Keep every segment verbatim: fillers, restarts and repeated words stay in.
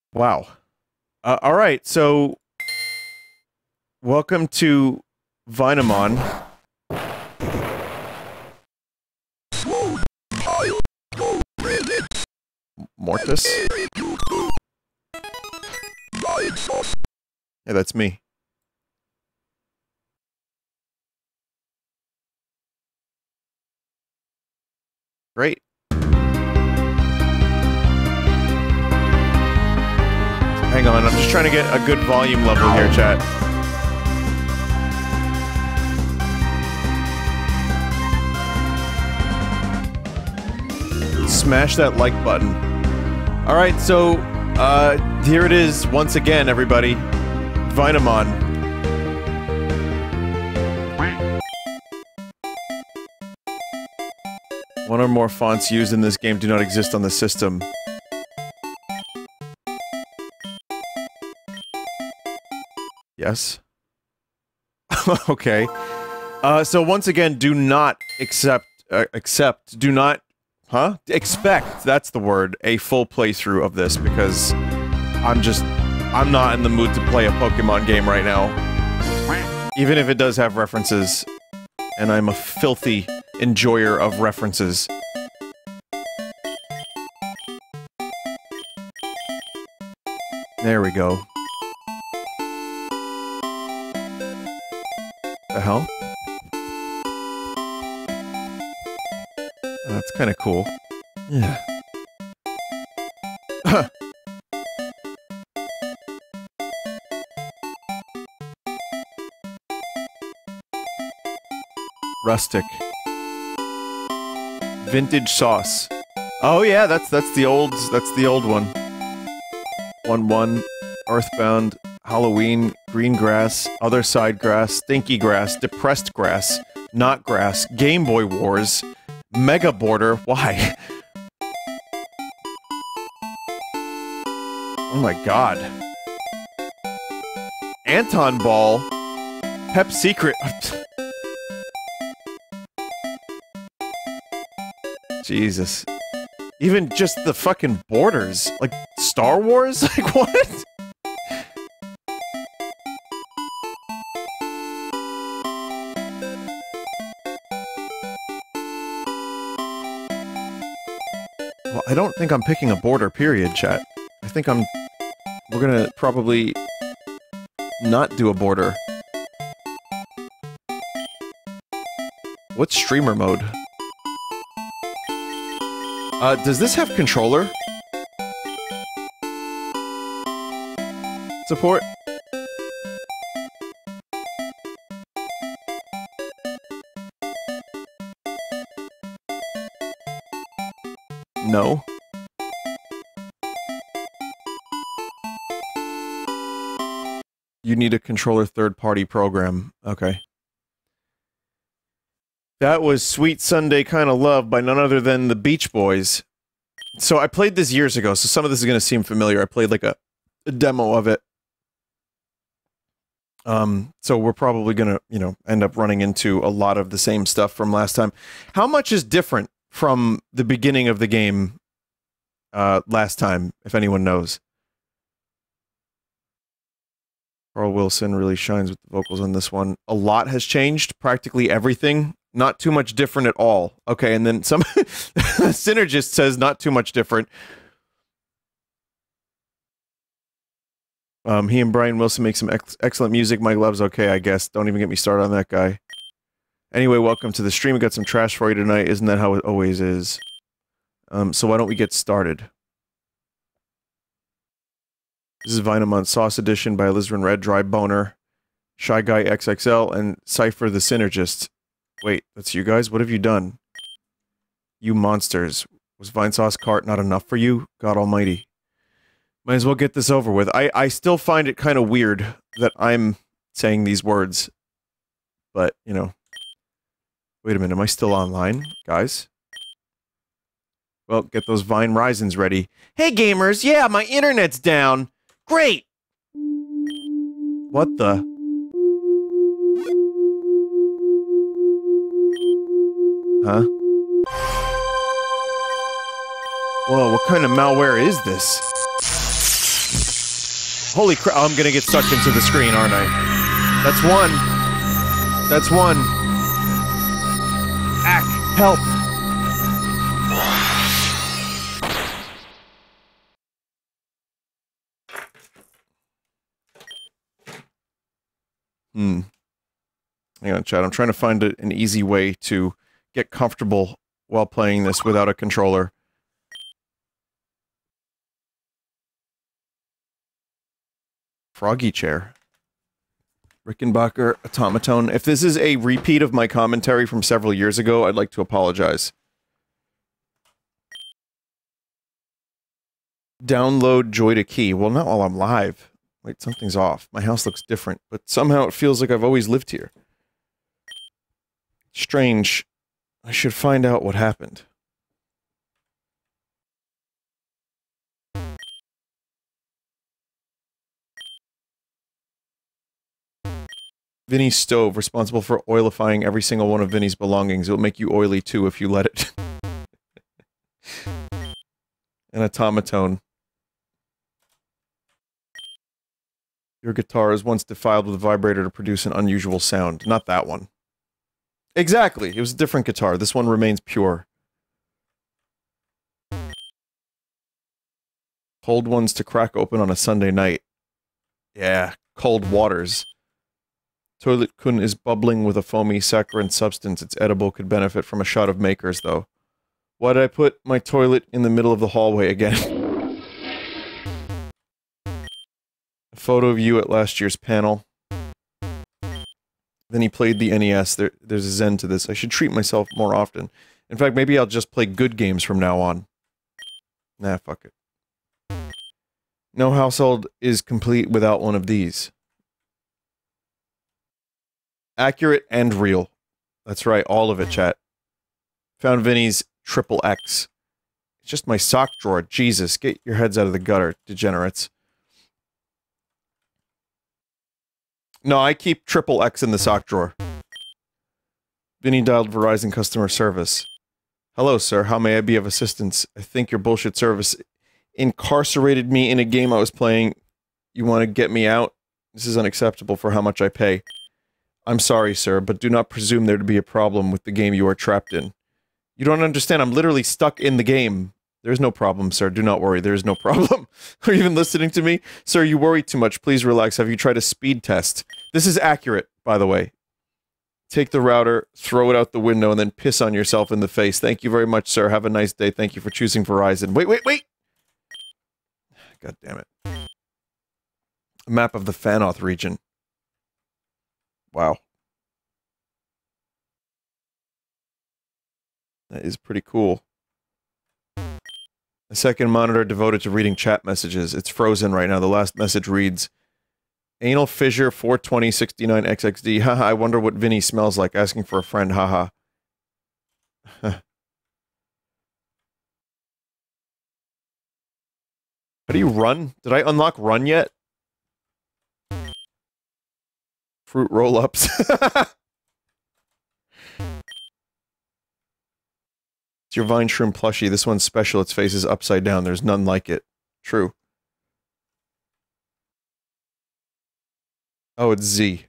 Wow. Uh, all right, so welcome to Vinamon. Mortis? Yeah, that's me. Great. Hang on, I'm just trying to get a good volume level here, chat. Smash that like button. Alright, so, uh, here it is once again, everybody. Vinamon. One or more fonts used in this game do not exist on the system. Yes. Okay. Uh, so once again, do not accept, uh, accept, do not, huh? Expect, that's the word, a full playthrough of this, because I'm just, I'm not in the mood to play a Pokemon game right now. Even if it does have references, and I'm a filthy enjoyer of references. There we go. The hell? Oh, that's kind of cool. Yeah. Rustic. Vintage sauce. Oh yeah, that's that's the old that's the old one. One one, Earthbound, Halloween, green grass, other side grass, stinky grass, depressed grass, not grass, Game Boy Wars, Mega Border. Why? Oh my god. Anton Ball. Pep Secret. Jesus. Even just the fucking borders. Like, Star Wars? Like, what? Well, I don't think I'm picking a border, period, chat. I think I'm... We're gonna probably... not do a border. What's streamer mode? Uh, does this have controller? Support? No. You need a controller third-party program. Okay. That was Sweet Sunday Kinda Love by none other than the Beach Boys. So I played this years ago, so some of this is gonna seem familiar. I played like a, a demo of it. Um, so we're probably gonna, you know, end up running into a lot of the same stuff from last time. How much is different from the beginning of the game uh, last time, if anyone knows? Carl Wilson really shines with the vocals on this one. A lot has changed, practically everything. Not too much different at all. Okay, and then some Synergist says not too much different. Um, he and Brian Wilson make some ex excellent music. Mike Love's okay, I guess. Don't even get me started on that guy. Anyway, welcome to the stream. We got some trash for you tonight. Isn't that how it always is? Um, so why don't we get started? This is Vinamon Sauce Edition by Elizabeth Red, Dry Boner, Shy Guy X X L, and Cypher the Synergist. Wait, that's you guys? What have you done? You monsters. Was Vinesauce Cart not enough for you? God almighty. Might as well get this over with. I, I still find it kind of weird that I'm saying these words. But, you know. Wait a minute, am I still online, guys? Well, get those Vine Risings ready. Hey gamers, yeah, my internet's down. Great! What the? Huh? Whoa, what kind of malware is this? Holy crap, I'm gonna get sucked into the screen, aren't I? That's one. That's one. Ack, help. Hmm. Hang on, chat. I'm trying to find a, an easy way to get comfortable while playing this without a controller. Froggy chair. Rickenbacker automaton. If this is a repeat of my commentary from several years ago, I'd like to apologize. Download Joy to Key. Well, not while I'm live. Wait, something's off. My house looks different, but somehow it feels like I've always lived here. Strange. I should find out what happened. Vinny's stove, responsible for oilifying every single one of Vinny's belongings. It'll make you oily too if you let it. An automaton. Your guitar is once defiled with a vibrator to produce an unusual sound. Not that one. Exactly! It was a different guitar. This one remains pure. Cold ones to crack open on a Sunday night. Yeah, cold waters. Toilet kun is bubbling with a foamy saccharine substance. It's edible, could benefit from a shot of Makers, though. Why did I put my toilet in the middle of the hallway again? A photo of you at last year's panel. Then he played the N E S. There, there's a zen to this. I should treat myself more often. In fact, maybe I'll just play good games from now on. Nah, fuck it. No household is complete without one of these. Accurate and real. That's right, all of it, chat. Found Vinny's triple X. It's just my sock drawer. Jesus, get your heads out of the gutter, degenerates. No, I keep triple X in the sock drawer. Vinny dialed Verizon customer service. Hello, sir. How may I be of assistance? I think your bullshit service incarcerated me in a game I was playing. You want to get me out? This is unacceptable for how much I pay. I'm sorry, sir, but do not presume there to be a problem with the game you are trapped in. You don't understand. I'm literally stuck in the game. There's no problem, sir. Do not worry. There is no problem. Are you even listening to me? Sir, you worry too much. Please relax. Have you tried a speed test? This is accurate, by the way. Take the router, throw it out the window, and then piss on yourself in the face. Thank you very much, sir. Have a nice day. Thank you for choosing Verizon. Wait, wait, wait! God damn it. A map of the Fanoth region. Wow. That is pretty cool. A second monitor devoted to reading chat messages. It's frozen right now. The last message reads, Anal Fissure four twenty sixty-nine X X D. Haha, I wonder what Vinny smells like. Asking for a friend. Haha. How do you run? Did I unlock run yet? Fruit roll-ups. It's your Vine Shroom plushie. This one's special. Its face is upside down. There's none like it. True. Oh, it's Z.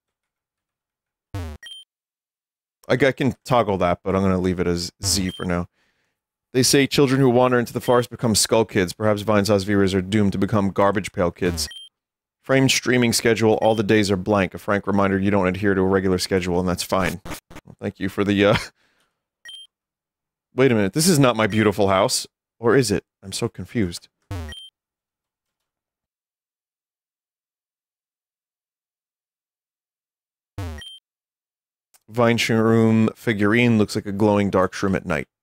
I can toggle that, but I'm going to leave it as Z for now. They say children who wander into the forest become skull kids. Perhaps Vinesauce viewers are doomed to become garbage pail kids. Framed streaming schedule. All the days are blank. A frank reminder you don't adhere to a regular schedule, and that's fine. Well, thank you for the, uh... Wait a minute. This is not my beautiful house. Or is it? I'm so confused. Vine Shroom figurine looks like a glowing dark shroom at night.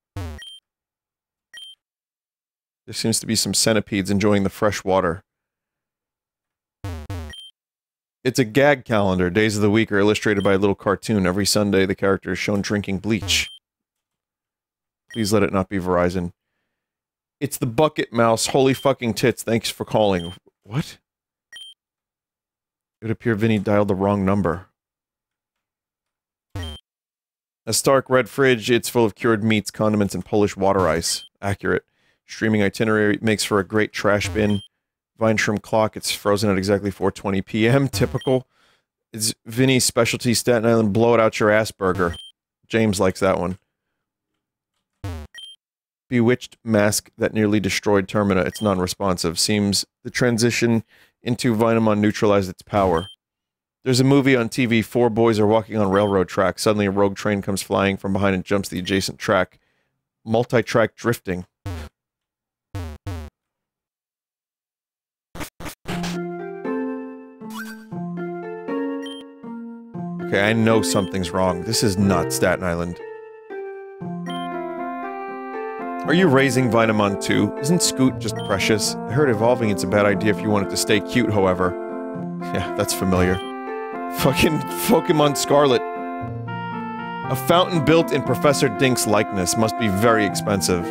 There seems to be some centipedes enjoying the fresh water. It's a gag calendar. Days of the week are illustrated by a little cartoon. Every Sunday, the character is shown drinking bleach. Please let it not be Verizon. It's the bucket mouse. Holy fucking tits. Thanks for calling. What? It would appear Vinny dialed the wrong number. A stark red fridge. It's full of cured meats, condiments, and Polish water ice. Accurate. Streaming itinerary makes for a great trash bin. Vineshroom clock. It's frozen at exactly four twenty p m Typical. It's Vinny's specialty Staten Island blow it out your ass burger. James likes that one. Bewitched mask that nearly destroyed Termina. It's non-responsive. Seems the transition into Vinamon neutralized its power. There's a movie on T V. Four boys are walking on railroad tracks. Suddenly a rogue train comes flying from behind and jumps the adjacent track. Multi-track drifting. Okay, I know something's wrong. This is not Staten Island. Are you raising Vinamon too? Isn't Scoot just precious? I heard evolving it's a bad idea if you want it to stay cute, however. Yeah, that's familiar. Fucking Pokemon Scarlet. A fountain built in Professor Dink's likeness must be very expensive.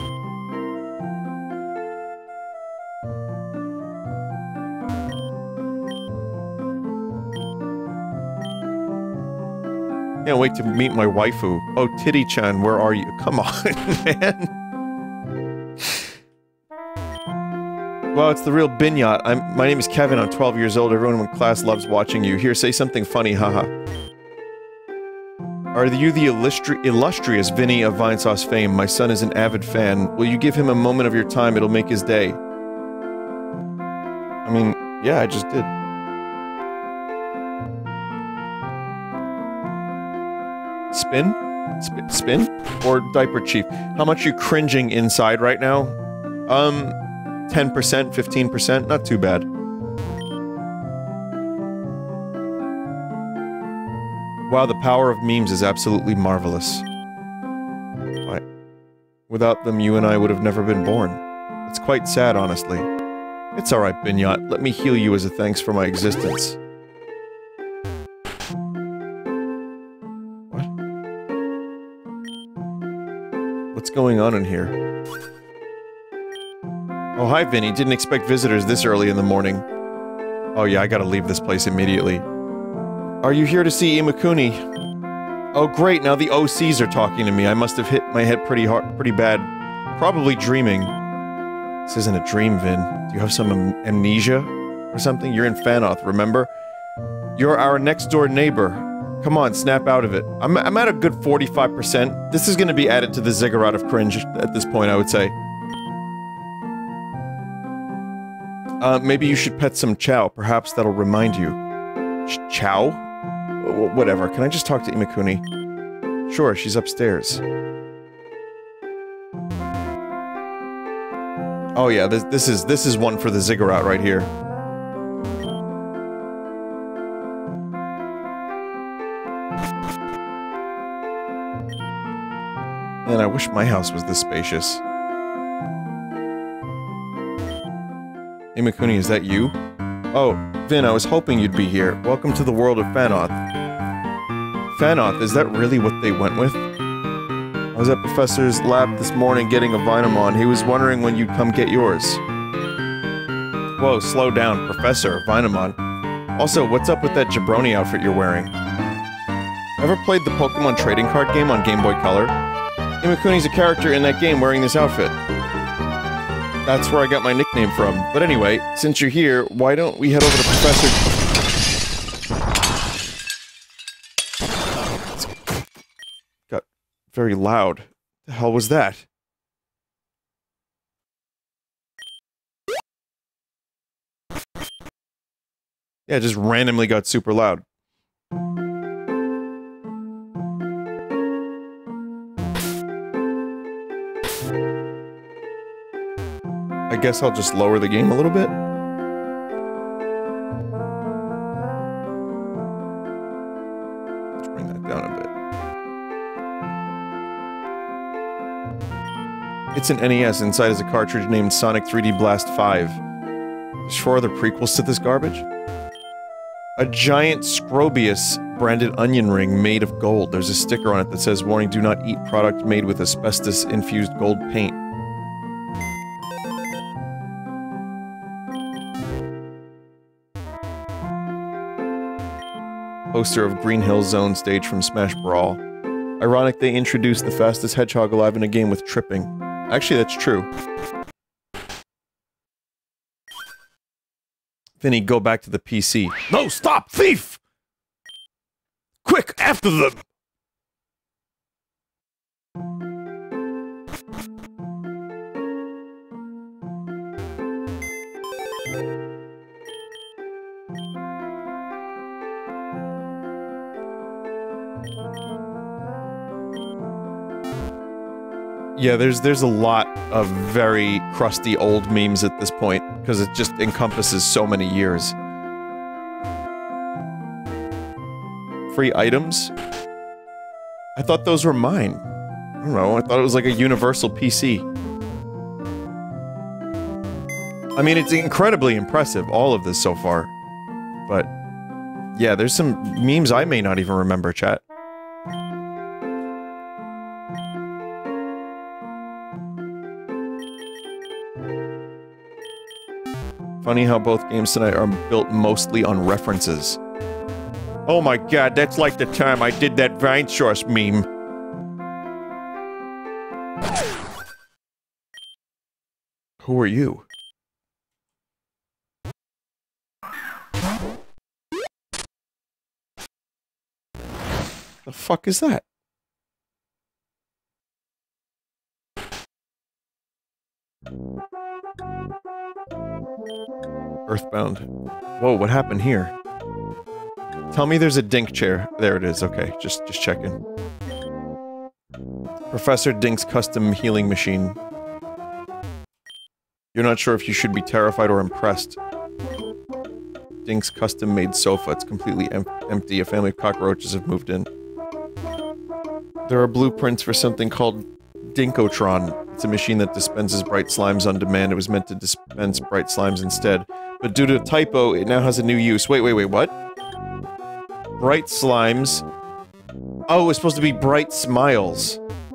Can't wait to meet my waifu. Oh, Titty-chan, where are you? Come on, man. Well, it's the real Binyot. I'm- my name is Kevin, I'm twelve years old, everyone in class loves watching you. Here, say something funny, haha. Are you the illustri- illustrious Vinny of Vinesauce fame? My son is an avid fan. Will you give him a moment of your time? It'll make his day. I mean, yeah, I just did. Spin? Sp spin? Or Diaper Chief? How much you cringing inside right now? Um, ten percent, fifteen percent? Not too bad. Wow, the power of memes is absolutely marvelous. Right. Without them, you and I would have never been born. It's quite sad, honestly. It's alright, Binyot. Let me heal you as a thanks for my existence. What? What's going on in here? Oh, hi, Vinny. Didn't expect visitors this early in the morning. Oh yeah, I gotta leave this place immediately. Are you here to see Imakuni? Oh great, now the O Cs are talking to me. I must have hit my head pretty hard, pretty bad. Probably dreaming. This isn't a dream, Vin. Do you have some am amnesia? Or something? You're in Fanoth, remember? You're our next-door neighbor. Come on, snap out of it. I'm, I'm at a good forty-five percent. This is gonna be added to the ziggurat of cringe at this point, I would say. Uh, maybe you should pet some Chow. Perhaps that'll remind you. Ch Chow? W whatever. Can I just talk to Imakuni? Sure, she's upstairs. Oh yeah, this, this is- this is one for the ziggurat right here. Man, I wish my house was this spacious. Imakuni, is that you? Oh, Vin, I was hoping you'd be here. Welcome to the world of Fanoth. Fanoth, is that really what they went with? I was at Professor's lab this morning getting a Vinamon. He was wondering when you'd come get yours. Whoa, slow down, Professor, Vinamon. Also, what's up with that jabroni outfit you're wearing? Ever played the Pokemon trading card game on Game Boy Color? Imakuni's a character in that game wearing this outfit. That's where I got my nickname from. But anyway, since you're here, why don't we head over to Professor... Got very loud. The hell was that? Yeah, it just randomly got super loud. I guess I'll just lower the game a little bit. Let's bring that down a bit. It's an N E S. Inside is a cartridge named Sonic three D Blast five. There's four other prequels to this garbage. A giant Scrobius branded onion ring made of gold. There's a sticker on it that says, warning, do not eat product made with asbestos-infused gold paint. Poster of Green Hill Zone stage from Smash Brawl. Ironic they introduced the fastest hedgehog alive in a game with tripping. Actually, that's true. Vinny, go back to the P C. No, stop! Thief! Quick, after them! Yeah, there's there's a lot of very crusty old memes at this point, because it just encompasses so many years. Free items? I thought those were mine. I don't know, I thought it was like a universal P C. I mean, it's incredibly impressive, all of this so far. But, yeah, there's some memes I may not even remember, chat. Funny how both games tonight are built mostly on references. Oh my god, that's like the time I did that Vine Source meme. Who are you? The fuck is that? Earthbound. Whoa, what happened here? Tell me there's a Dink chair. There it is, okay, just, just checking. Professor Dink's custom healing machine. You're not sure if you should be terrified or impressed. Dink's custom-made sofa. It's completely em empty. A family of cockroaches have moved in. There are blueprints for something called Dinkotron. It's a machine that dispenses bright slimes on demand. It was meant to dispense bright slimes instead. But due to a typo, it now has a new use. Wait, wait, wait, what? Bright slimes... Oh, it's supposed to be bright smiles.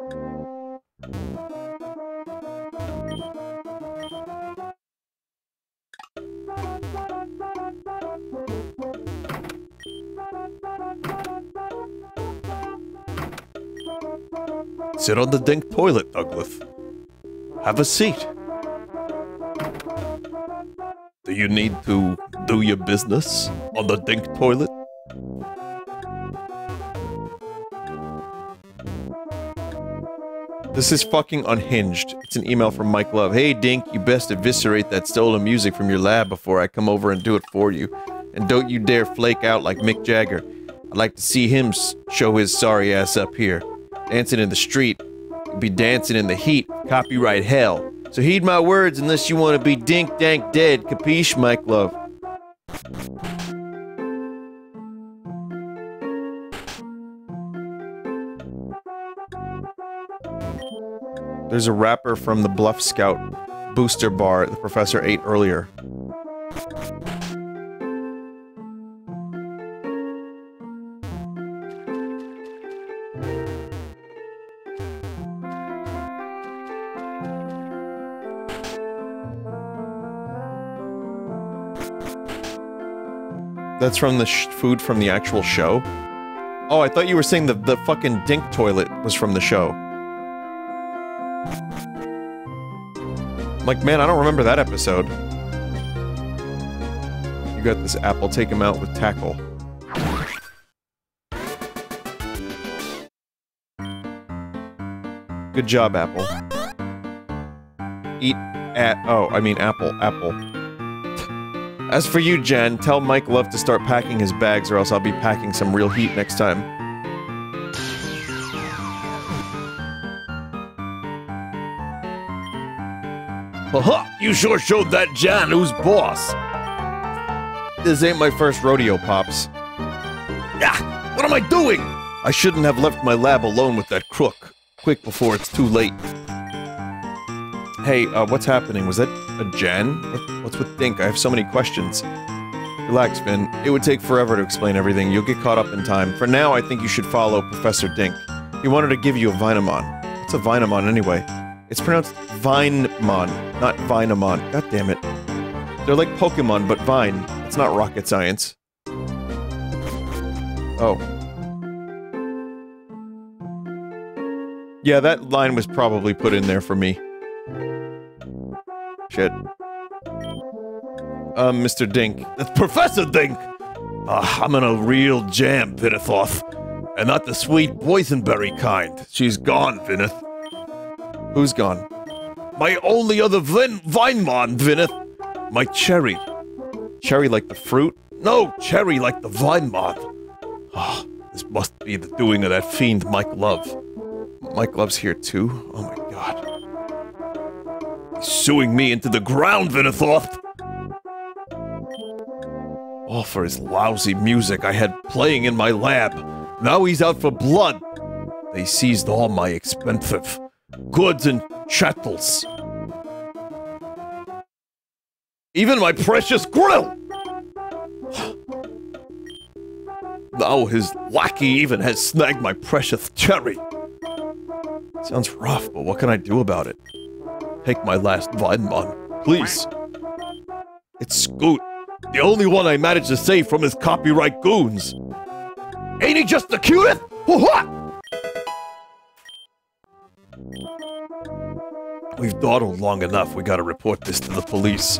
Sit on the Dink toilet, Douglas. Have a seat. Do you need to do your business on the Dink toilet? This is fucking unhinged. It's an email from Mike Love. Hey Dink, you best eviscerate that stolen music from your lab before I come over and do it for you. And don't you dare flake out like Mick Jagger. I'd like to see him show his sorry ass up here. Dancing in the street. You'll be dancing in the heat. Copyright hell. So heed my words unless you want to be dink dank dead. Capiche, Mike Love? There's a wrapper from the Bluff Scout booster bar the professor ate earlier. That's from the sh food from the actual show? Oh, I thought you were saying the, the fucking Dink toilet was from the show. Like, man, I don't remember that episode. You got this apple, take him out with tackle. Good job, Apple. Eat at- oh, I mean apple, apple. As for you, Jen, tell Mike Love to start packing his bags or else I'll be packing some real heat next time. Haha! You sure showed that Jan who's boss! This ain't my first rodeo, Pops. Ah! What am I doing? I shouldn't have left my lab alone with that crook. Quick before it's too late. Hey, uh, what's happening? Was that a Jan? What, what's with Dink? I have so many questions. Relax, Finn. It would take forever to explain everything. You'll get caught up in time. For now, I think you should follow Professor Dink. He wanted to give you a Vinemon. What's a Vinemon anyway? It's pronounced Vinemon, not Vinemon. God damn it. They're like Pokemon, but Vine. It's not rocket science. Oh. Yeah, that line was probably put in there for me. Shit. um, Mister Dink. It's Professor Dink! Uh, I'm in a real jam, Vinethoth. And not the sweet boysenberry kind. She's gone, Vineth. Who's gone? My only other vin Vinemon, Vineth. My cherry. Cherry like the fruit? No, cherry like the Vinemon. Ah, oh, this must be the doing of that fiend Mike Love. Mike Love's here too? Oh my god. He's suing me into the ground, Vinethoth! All for his lousy music I had playing in my lab. Now he's out for blood. They seized all my expensive goods and chattels. Even my precious grill! Now his lackey even has snagged my precious cherry. Sounds rough, but what can I do about it? Take my last Vinemon, please. It's Scoot, the only one I managed to save from his copyright goons. Ain't he just the cutest? We've dawdled long enough, we gotta report this to the police.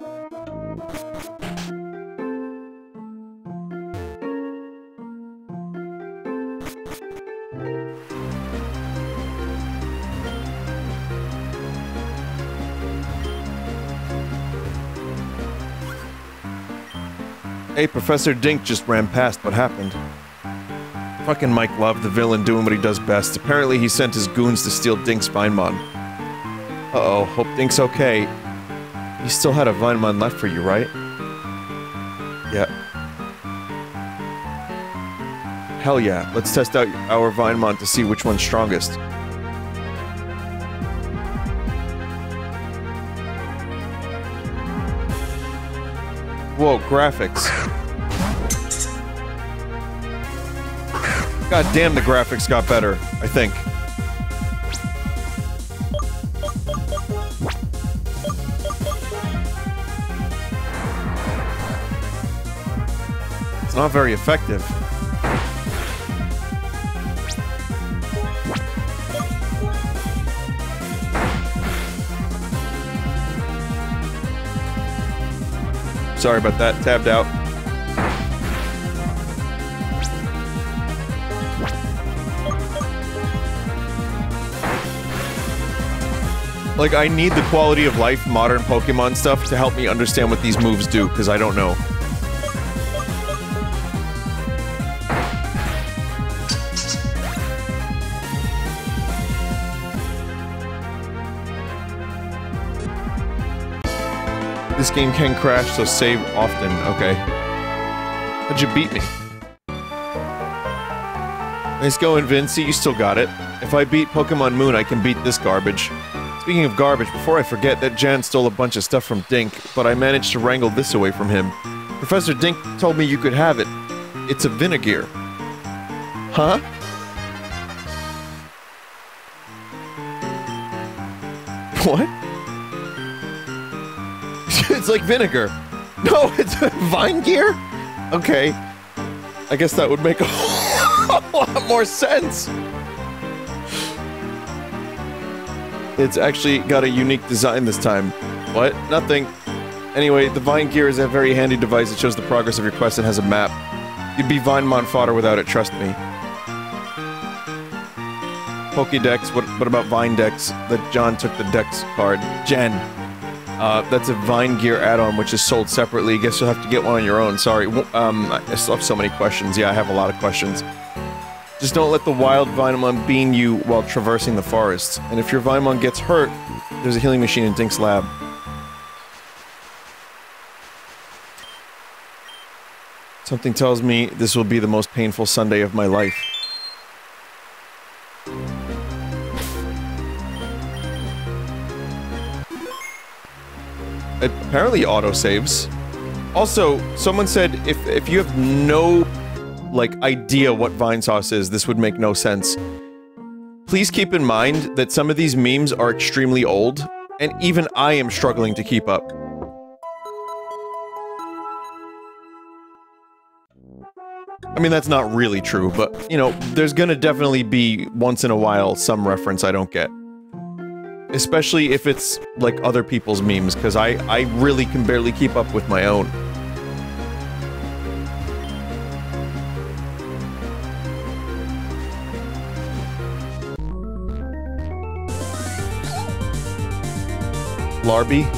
Hey, Professor Dink just ran past. What happened? Fucking Mike Love, the villain, doing what he does best. Apparently he sent his goons to steal Dink's Vinemon. Uh-oh, hope Dink's okay. You still had a Vinemon left for you, right? Yeah. Hell yeah, let's test out our Vinemon to see which one's strongest. Whoa, graphics. God damn, the graphics got better, I think. It's not very effective. Sorry about that, tabbed out. Like, I need the quality of life modern Pokemon stuff to help me understand what these moves do, because I don't know. This game can crash, so save often. Okay. How'd you beat me? Nice going, Vinci. You still got it. If I beat Pokemon Moon, I can beat this garbage. Speaking of garbage, before I forget, that Jan stole a bunch of stuff from Dink, but I managed to wrangle this away from him. Professor Dink told me you could have it. It's a Vinegear. Huh? What? It's like vinegar. No, it's a Vine Gear? Okay. I guess that would make a whole lot more sense. It's actually got a unique design this time. What? Nothing. Anyway, the Vine Gear is a very handy device that shows the progress of your quest and has a map. You'd be Vinemon fodder without it, trust me. Pokédex, what, what about Vinedex? That John took the Dex card. Jen. Uh, that's a Vine Gear add-on, which is sold separately. Guess you'll have to get one on your own. Sorry. Um, I still have so many questions. Yeah, I have a lot of questions. Just don't let the wild Vinemon bean you while traversing the forest. And if your Vinemon gets hurt, there's a healing machine in Dink's lab. Something tells me this will be the most painful Sunday of my life. It apparently autosaves. Also, someone said if if you have no, like, idea what Vinesauce is, this would make no sense. Please keep in mind that some of these memes are extremely old, and even I am struggling to keep up. I mean, that's not really true, but, you know, there's gonna definitely be, once in a while, some reference I don't get. Especially if it's, like, other people's memes, because I, I really can barely keep up with my own. Larby?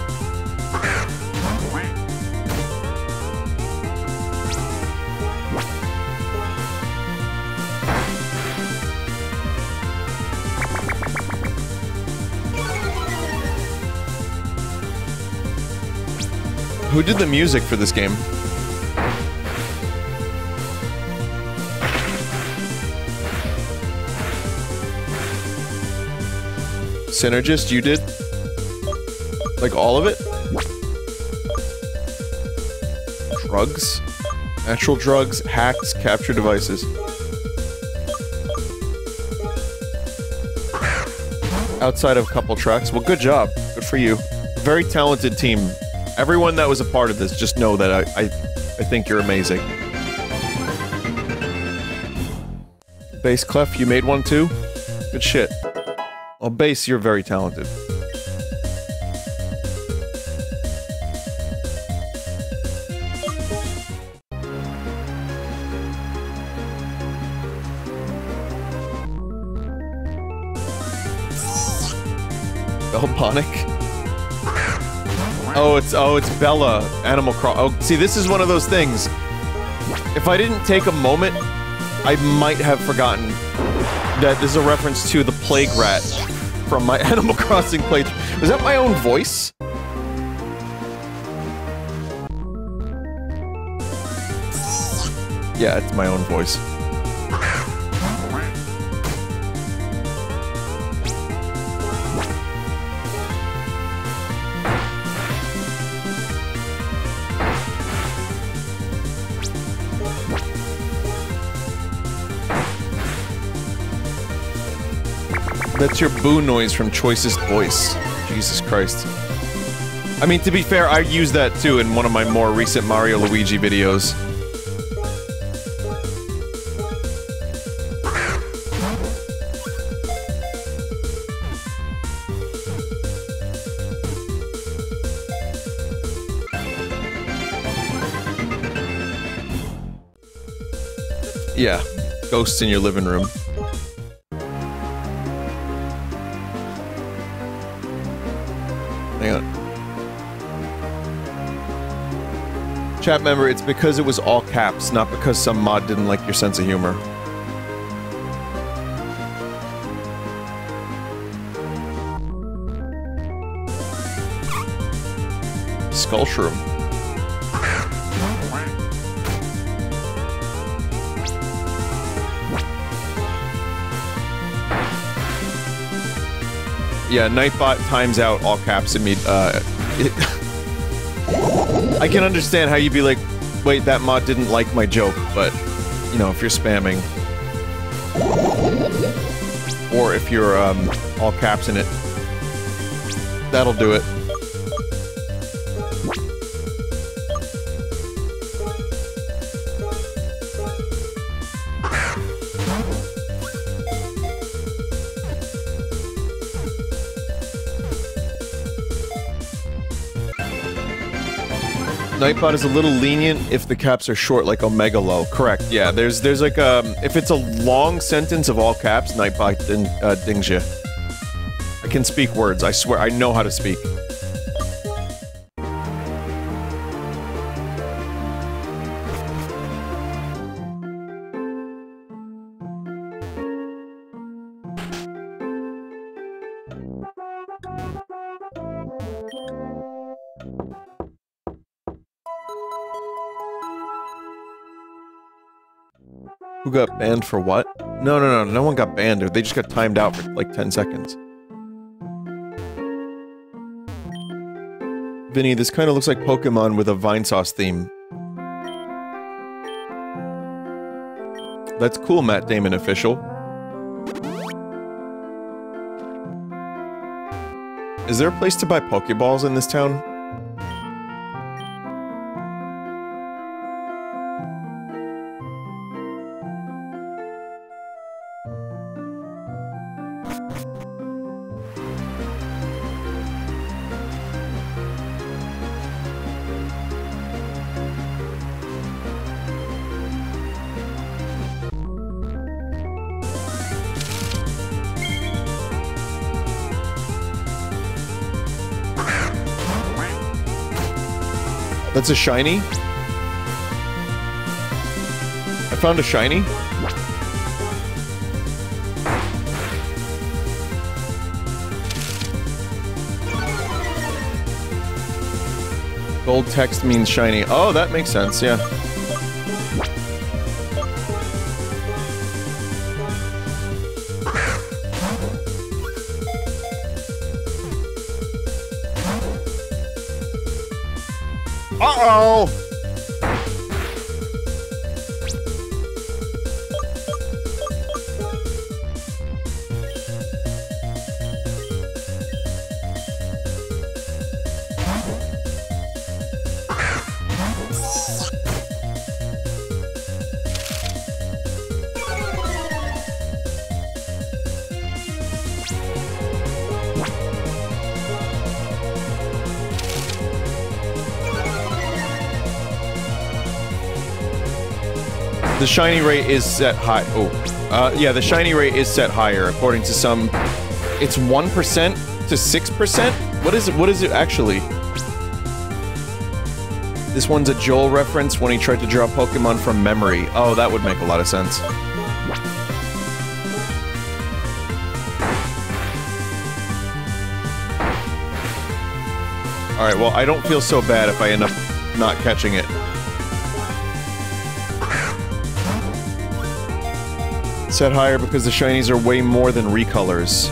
Who did the music for this game? Synergist, you did? Like all of it? Drugs? Natural drugs, hacks, capture devices. Outside of a couple tracks. Well, good job. Good for you. Very talented team. Everyone that was a part of this, just know that I, I, I think you're amazing. Bass Clef, you made one too? Good shit. Well, Bass, you're very talented. Belbonic? Oh, it's- oh, it's Bella. Animal Cross- oh, see, this is one of those things. If I didn't take a moment, I might have forgotten that this is a reference to the Plague Rat from my Animal Crossing playthrough. Was that my own voice? Yeah, it's my own voice. That's your boo noise from Choicest Voice. Jesus Christ. I mean, to be fair, I used that too in one of my more recent Mario Luigi videos. Yeah, ghosts in your living room. Hang on. Chat member, it's because it was all caps, not because some mod didn't like your sense of humor. Skull Shroom. Yeah, Nightbot times out all caps and me, uh... It I can understand how you'd be like, wait, that mod didn't like my joke, but, you know, if you're spamming. Or if you're, um, all caps in it. That'll do it. Nightbot is a little lenient if the caps are short, like Omega Low. Correct, yeah. There's, there's like, um, if it's a long sentence of all caps, Nightbot din uh, dings you. I can speak words, I swear, I know how to speak. Who got banned for what? No, no, no, no one got banned. They just got timed out for like ten seconds. Vinny, this kind of looks like Pokemon with a Vinesauce theme. That's cool, Matt Damon official. Is there a place to buy Pokeballs in this town? That's a shiny? I found a shiny? Gold text means shiny. Oh, that makes sense, yeah. Uh-oh! The shiny rate is set high. Oh, uh, yeah, the shiny rate is set higher according to some. It's one percent to six percent. What is it? What is it actually? This one's a Joel reference when he tried to draw Pokemon from memory. Oh, that would make a lot of sense. All right. Well, I don't feel so bad if I end up not catching it. Set higher because the shinies are way more than recolors.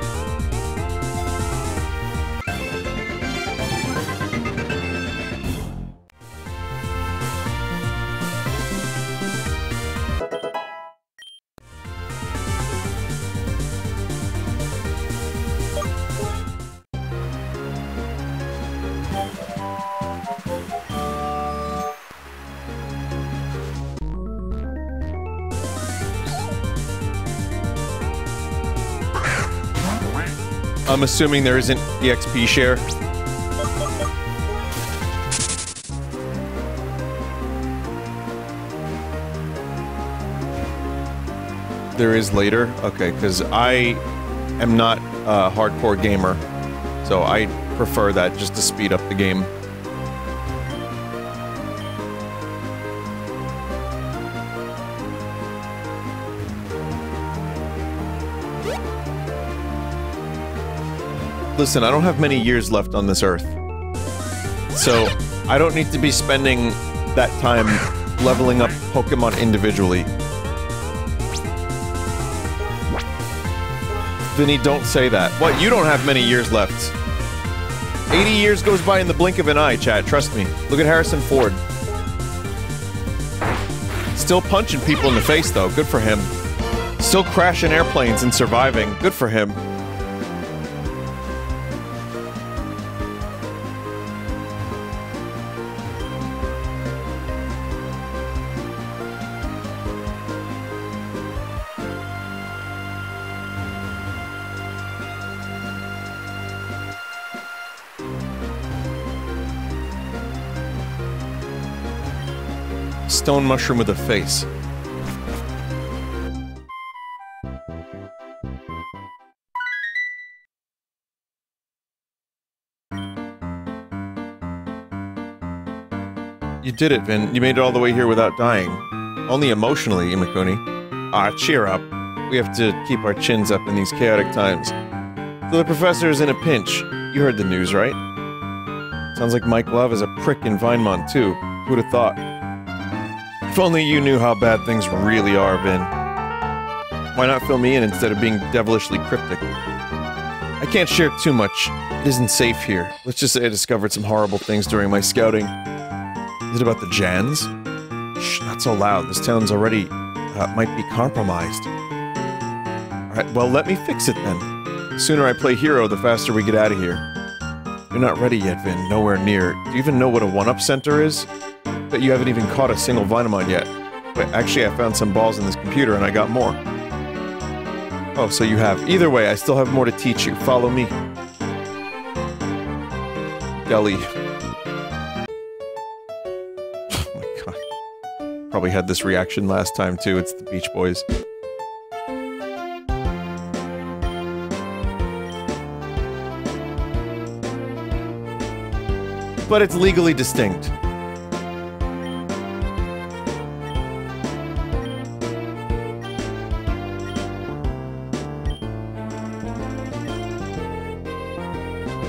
I'm assuming there isn't E X P share. There is later? Okay, because I am not a hardcore gamer, so I prefer that just to speed up the game. Listen, I don't have many years left on this earth. So, I don't need to be spending that time leveling up Pokemon individually. Vinny, don't say that. What? You don't have many years left. eighty years goes by in the blink of an eye, chat. Trust me. Look at Harrison Ford. Still punching people in the face, though. Good for him. Still crashing airplanes and surviving. Good for him. Stone mushroom with a face. You did it, Vin. You made it all the way here without dying. Only emotionally, Imakuni. Ah, cheer up. We have to keep our chins up in these chaotic times. So the professor is in a pinch. You heard the news, right? Sounds like Mike Love is a prick in Vinemon, too. Who'd have thought? If only you knew how bad things really are, Vin. Why not fill me in instead of being devilishly cryptic? I can't share too much. It isn't safe here. Let's just say I discovered some horrible things during my scouting. Is it about the Jans? Shh, not so loud. This town's already, uh, might be compromised. Alright, well, let me fix it then. The sooner I play hero, the faster we get out of here. You're not ready yet, Vin. Nowhere near. Do you even know what a one-up center is? Bet you haven't even caught a single Vinemon yet. But actually, I found some balls in this computer and I got more. Oh, so you have. Either way, I still have more to teach you. Follow me. Deli. Oh my god. Probably had this reaction last time too. It's the Beach Boys. But it's legally distinct.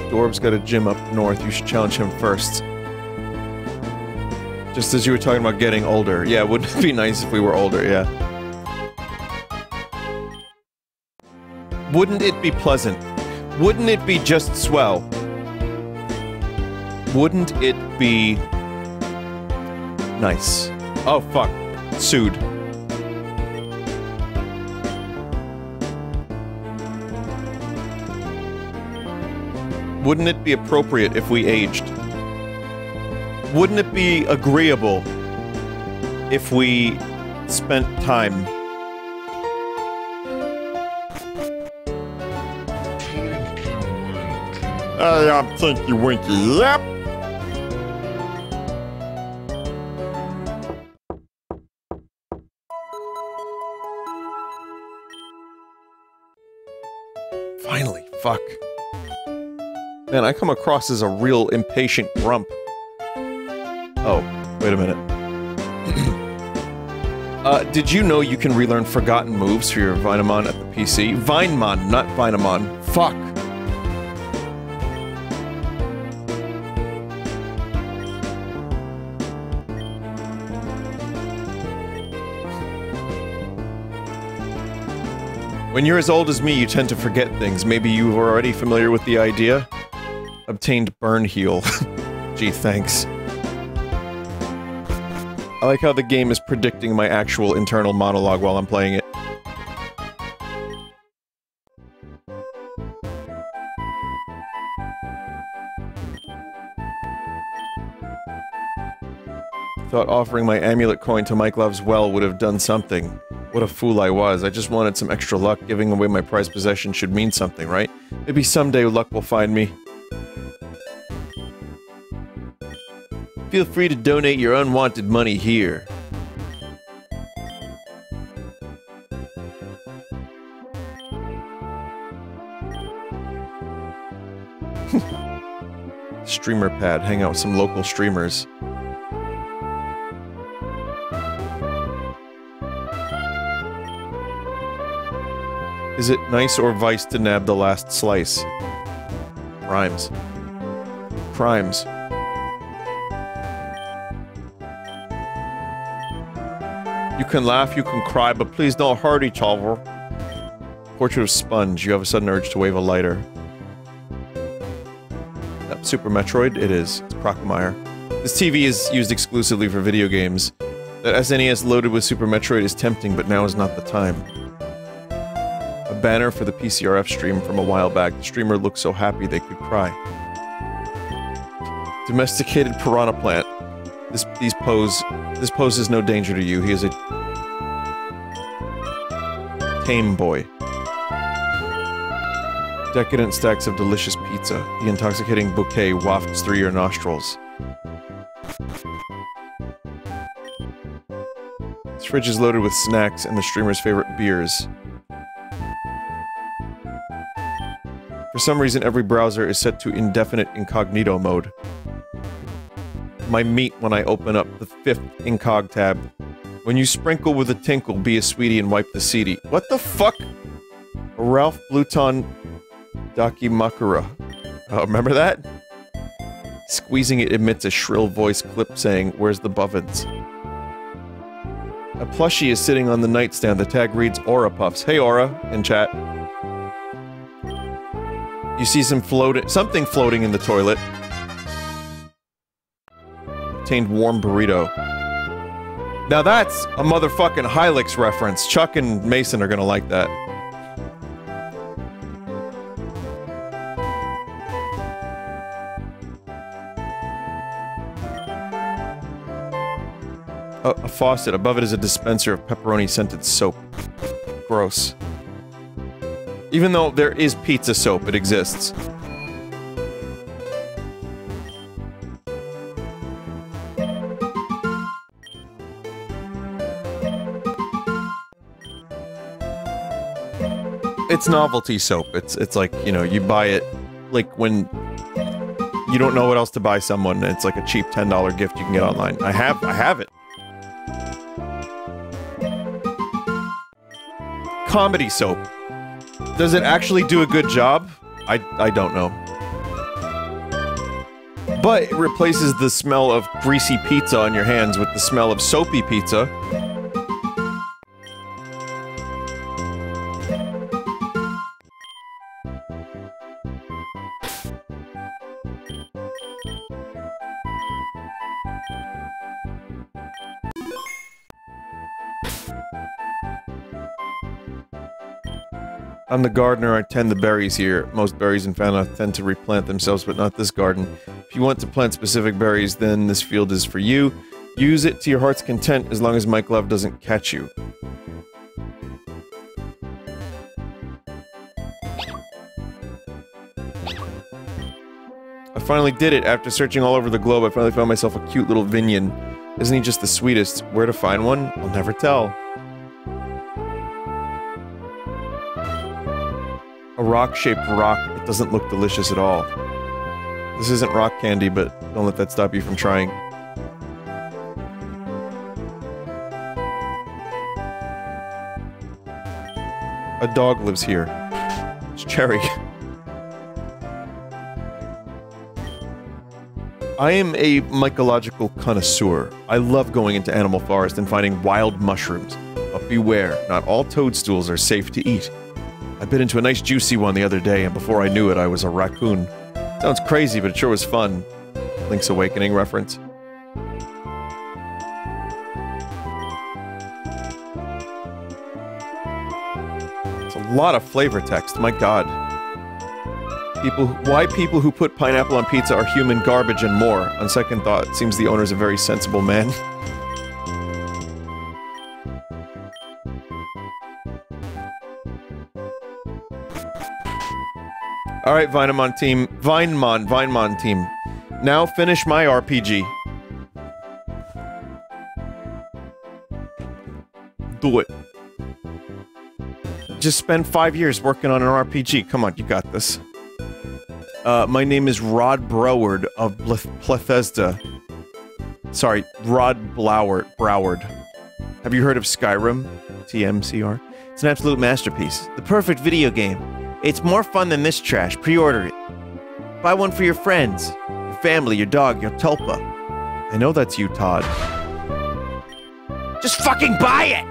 Dorb's got a gym up north. You should challenge him first. Just as you were talking about getting older. Yeah, wouldn't it be nice if we were older, yeah. Wouldn't it be pleasant? Wouldn't it be just swell? Wouldn't it be... nice? Oh, fuck. Sued. Wouldn't it be appropriate if we aged? Wouldn't it be agreeable if we spent time? I am Tinky Winky, yep! Finally, fuck. Man, I come across as a real impatient grump. Oh, wait a minute. uh, did you know you can relearn forgotten moves for your Vinemon at the P C? Vinemon, not Vinemon. Fuck. When you're as old as me, you tend to forget things. Maybe you were already familiar with the idea? Obtained burn heal. Gee, thanks. I like how the game is predicting my actual internal monologue while I'm playing it. Thought offering my amulet coin to Mike Love's well would have done something. What a fool I was. I just wanted some extra luck. Giving away my prized possession should mean something, right? Maybe someday luck will find me. Feel free to donate your unwanted money here. Streamer pad. Hang out with some local streamers. Is it nice or vice to nab the last slice? Rhymes. Crimes. You can laugh, you can cry, but please don't hurt each other. Portrait of Sponge. You have a sudden urge to wave a lighter. Yep, Super Metroid? It is. It's Crocomire. This T V is used exclusively for video games. That S N E S loaded with Super Metroid is tempting, but now is not the time. A banner for the P C R F stream from a while back. The streamer looked so happy they could cry. Domesticated piranha plant. This these pose this poses no danger to you. He is a tame boy. Decadent stacks of delicious pizza. The intoxicating bouquet wafts through your nostrils. This fridge is loaded with snacks and the streamer's favorite beers. For some reason, every browser is set to indefinite incognito mode. My meat when I open up the fifth incog tab. When you sprinkle with a tinkle, be a sweetie and wipe the seedy. What the fuck? Ralph Bluton Dakimakura. Oh, remember that? Squeezing it emits a shrill voice clip saying, "Where's the Buffins?" A plushie is sitting on the nightstand. The tag reads Aura Puffs. Hey Aura, in chat. You see some floating- something floating in the toilet. Obtained warm burrito. Now that's a motherfucking Hylix reference. Chuck and Mason are gonna like that. A, a faucet. Above it is a dispenser of pepperoni-scented soap. Gross. Even though there is pizza soap, it exists. It's novelty soap. It's it's like, you know, you buy it like when you don't know what else to buy someone. It's like a cheap ten dollar gift you can get online. I have I have it. Comedy soap. Does it actually do a good job? I I don't know. But it replaces the smell of greasy pizza on your hands with the smell of soapy pizza. I'm the gardener, I tend the berries here. Most berries in Fanoth tend to replant themselves, but not this garden. If you want to plant specific berries, then this field is for you. Use it to your heart's content, as long as Mike Love doesn't catch you. I finally did it. After searching all over the globe, I finally found myself a cute little Vinion. Isn't he just the sweetest? Where to find one? I'll never tell. A rock-shaped rock. It doesn't look delicious at all. This isn't rock candy, but don't let that stop you from trying. A dog lives here. It's Cherry. I am a mycological connoisseur. I love going into Animal Forest and finding wild mushrooms. But beware, not all toadstools are safe to eat. I bit into a nice juicy one the other day, and before I knew it, I was a raccoon. Sounds crazy, but it sure was fun. Link's Awakening reference. It's a lot of flavor text, my god. People, why people who put pineapple on pizza are human garbage and more. On second thought, it seems the owner's a very sensible man. Alright, Vinemon team. Vinemon, Vinemon team. Now finish my R P G. Do it. Just spend five years working on an R P G. Come on, you got this. Uh, my name is Rod Broward of Plethesda. Sorry, Rod Bloward, Broward. Have you heard of Skyrim? T M C R? It's an absolute masterpiece. The perfect video game. It's more fun than this trash. Pre-order it. Buy one for your friends, your family, your dog, your tulpa. I know that's you, Todd. Just fucking buy it!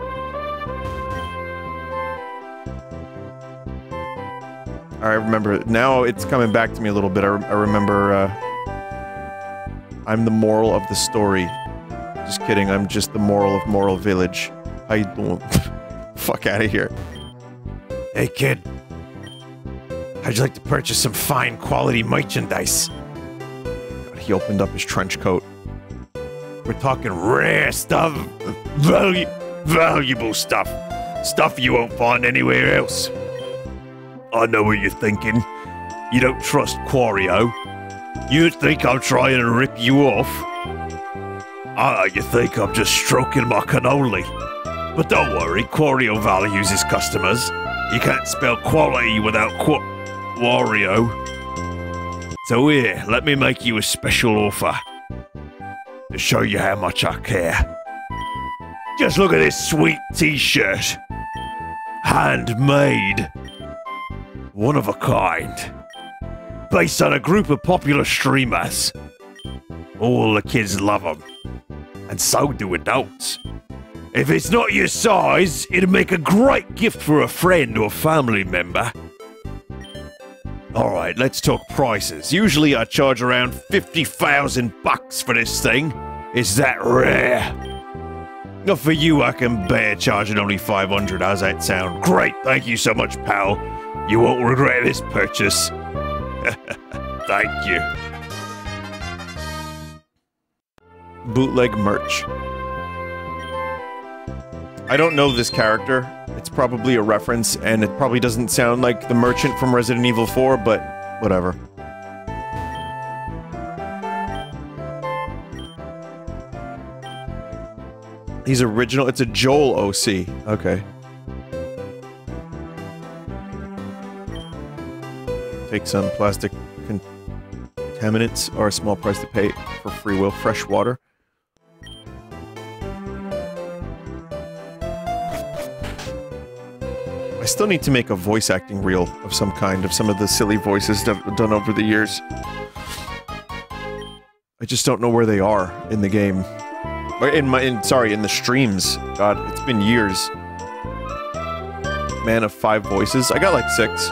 I remember, now it's coming back to me a little bit. I, re I remember, uh... I'm the moral of the story. Just kidding, I'm just the moral of Moral Village. How you doing? Fuck out of here. Hey, kid. How'd you like to purchase some fine quality merchandise? God, he opened up his trench coat. We're talking rare stuff. Valu valuable stuff. Stuff you won't find anywhere else. I know what you're thinking. You don't trust Quario. You think I'm trying to rip you off? Ah, you think I'm just stroking my cannoli. But don't worry, Quario values his customers. You can't spell quality without qu Wario. So here, let me make you a special offer. To show you how much I care. Just look at this sweet t-shirt. Handmade. One of a kind. Based on a group of popular streamers. All the kids love them. And so do adults. If it's not your size, it'd make a great gift for a friend or family member. Alright, let's talk prices. Usually I charge around fifty thousand bucks for this thing. Is that rare? Not for you, I can bear charging only five hundred. How's that sound? Great, thank you so much, pal. You won't regret this purchase. Thank you. Bootleg merch. I don't know this character. It's probably a reference, and it probably doesn't sound like the merchant from Resident Evil four, but whatever. He's original. It's a Joel O C. Okay. Take some plastic contaminants or a small price to pay for free will. Fresh water. I still need to make a voice acting reel of some kind, of some of the silly voices that I've done over the years. I just don't know where they are in the game. Or in my, in, sorry, in the streams. God, it's been years. Man of five voices. I got like six.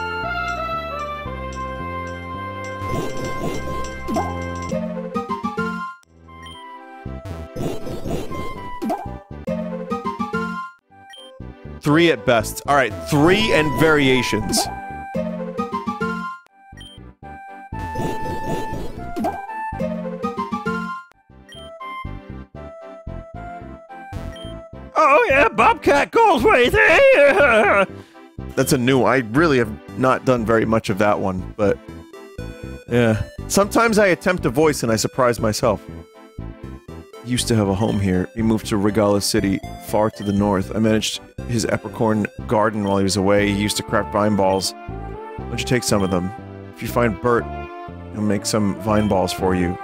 Three at best. Alright, three and variations. Oh yeah, Bobcat Goldthwait! That's a new one. I really have not done very much of that one, but... yeah. Sometimes I attempt a voice and I surprise myself. He used to have a home here. He moved to Regala City, far to the north. I managed his Epicorn garden while he was away. He used to craft vine balls. Why don't you take some of them? If you find Bert, he'll make some vine balls for you.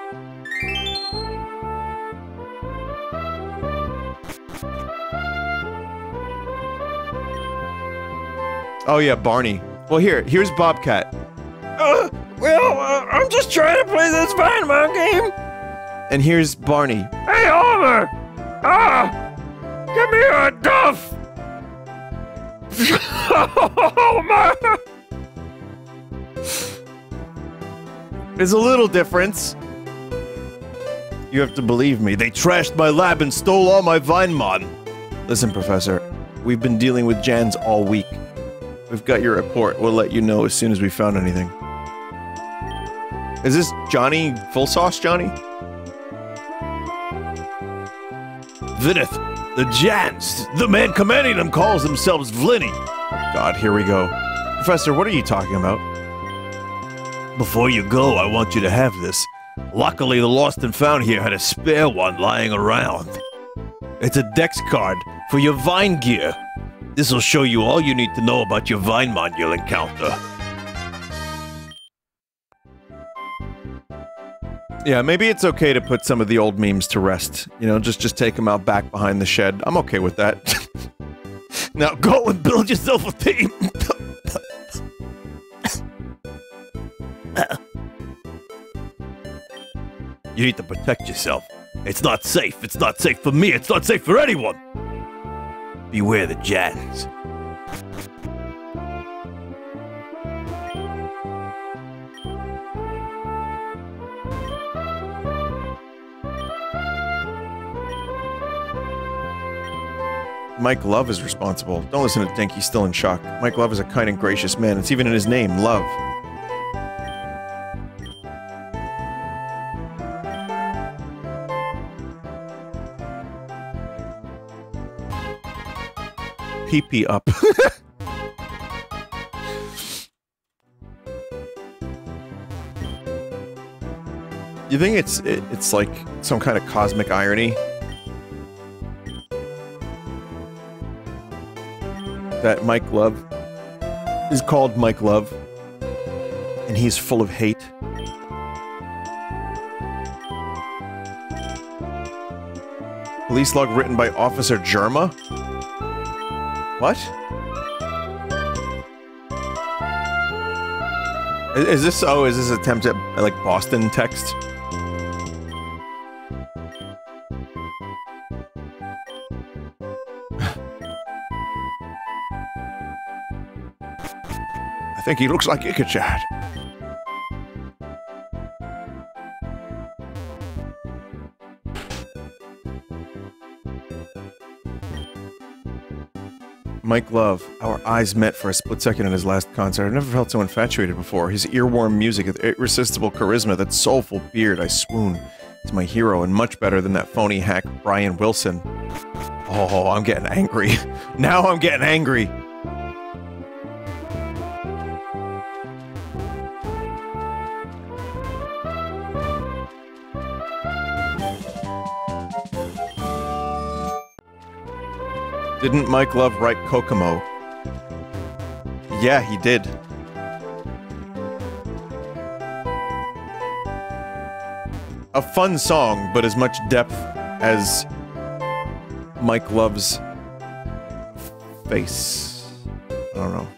Oh yeah, Barney. Well here, here's Bobcat. Uh, well, uh, I'm just trying to play this Vinemon game. And here's Barney. Hey, Homer! Ah! Give me a duff! Homer! There's a little difference. You have to believe me. They trashed my lab and stole all my Vinemon. Listen, Professor. We've been dealing with Jans all week. We've got your report. We'll let you know as soon as we found anything. Is this Johnny Full Sauce Johnny? Vinith, the Jans, the man commanding them calls themselves Vlinny. God, here we go. Professor, what are you talking about? Before you go, I want you to have this. Luckily, the Lost and Found here had a spare one lying around. It's a dex card for your Vine gear. This'll show you all you need to know about your Vinemon you'll encounter. Yeah, maybe it's okay to put some of the old memes to rest. You know, just just take them out back behind the shed. I'm okay with that. Now go and build yourself a team! You need to protect yourself. It's not safe. It's not safe for me. It's not safe for anyone. Beware the Jans. Mike Love is responsible. Don't listen to Dinky, still in shock. Mike Love is a kind and gracious man. It's even in his name, Love. Pee-pee up. You think it's it, it's like some kind of cosmic irony? That Mike Love is called Mike Love, and he's full of hate. Police log written by Officer Germa? What? Is, is this, oh, is this attempt at, like, Boston text? I think he looks like Ikachad. Mike Love. Our eyes met for a split second in his last concert. I've never felt so infatuated before. His earworm music, his irresistible charisma, that soulful beard, I swoon. He's my hero and much better than that phony hack Brian Wilson. Oh, I'm getting angry. Now I'm getting angry. Didn't Mike Love write Kokomo? Yeah, he did. A fun song, but as much depth as Mike Love's face. I don't know.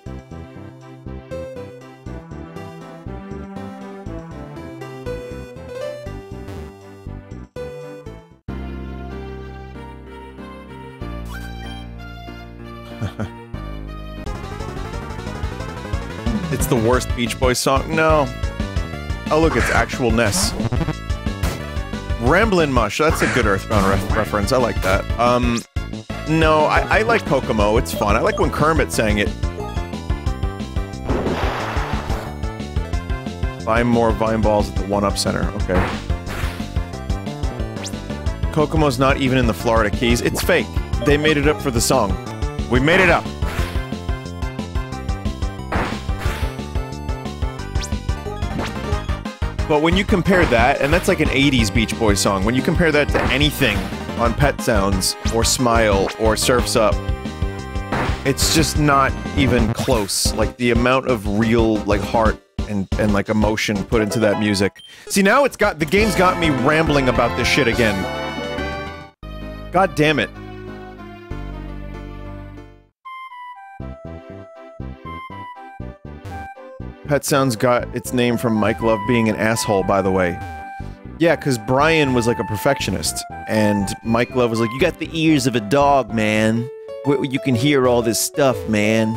It's the worst Beach Boys song? No. Oh look, it's actual Ness. Ramblin' Mush, that's a good Earthbound ref reference, I like that. Um, no, I, I like Kokomo, it's fun. I like when Kermit sang it. Buy more Vine Balls at the one up Center, okay. Kokomo's not even in the Florida Keys, it's fake. They made it up for the song. We made it up. But when you compare that, and that's like an eighties Beach Boys song, when you compare that to anything on Pet Sounds, or Smile, or Surf's Up, it's just not even close. Like, the amount of real, like, heart and, and like, emotion put into that music. See, now it's got- the game's got me rambling about this shit again. God damn it. Pet Sounds got its name from Mike Love being an asshole, by the way. Yeah, because Brian was like a perfectionist, and Mike Love was like, you got the ears of a dog, man. Where you can hear all this stuff, man.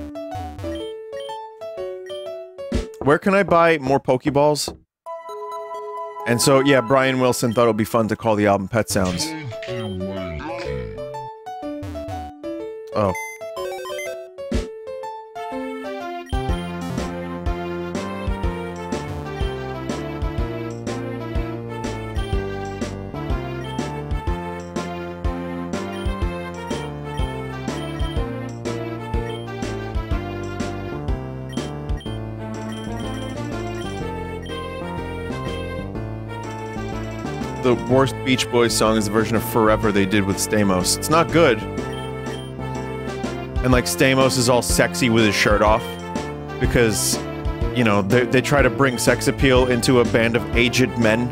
Where can I buy more Pokeballs? And so, yeah, Brian Wilson thought it would be fun to call the album Pet Sounds. Oh. The worst Beach Boys song is the version of Forever they did with Stamos. It's not good. And like Stamos is all sexy with his shirt off because, you know, they, they try to bring sex appeal into a band of aged men.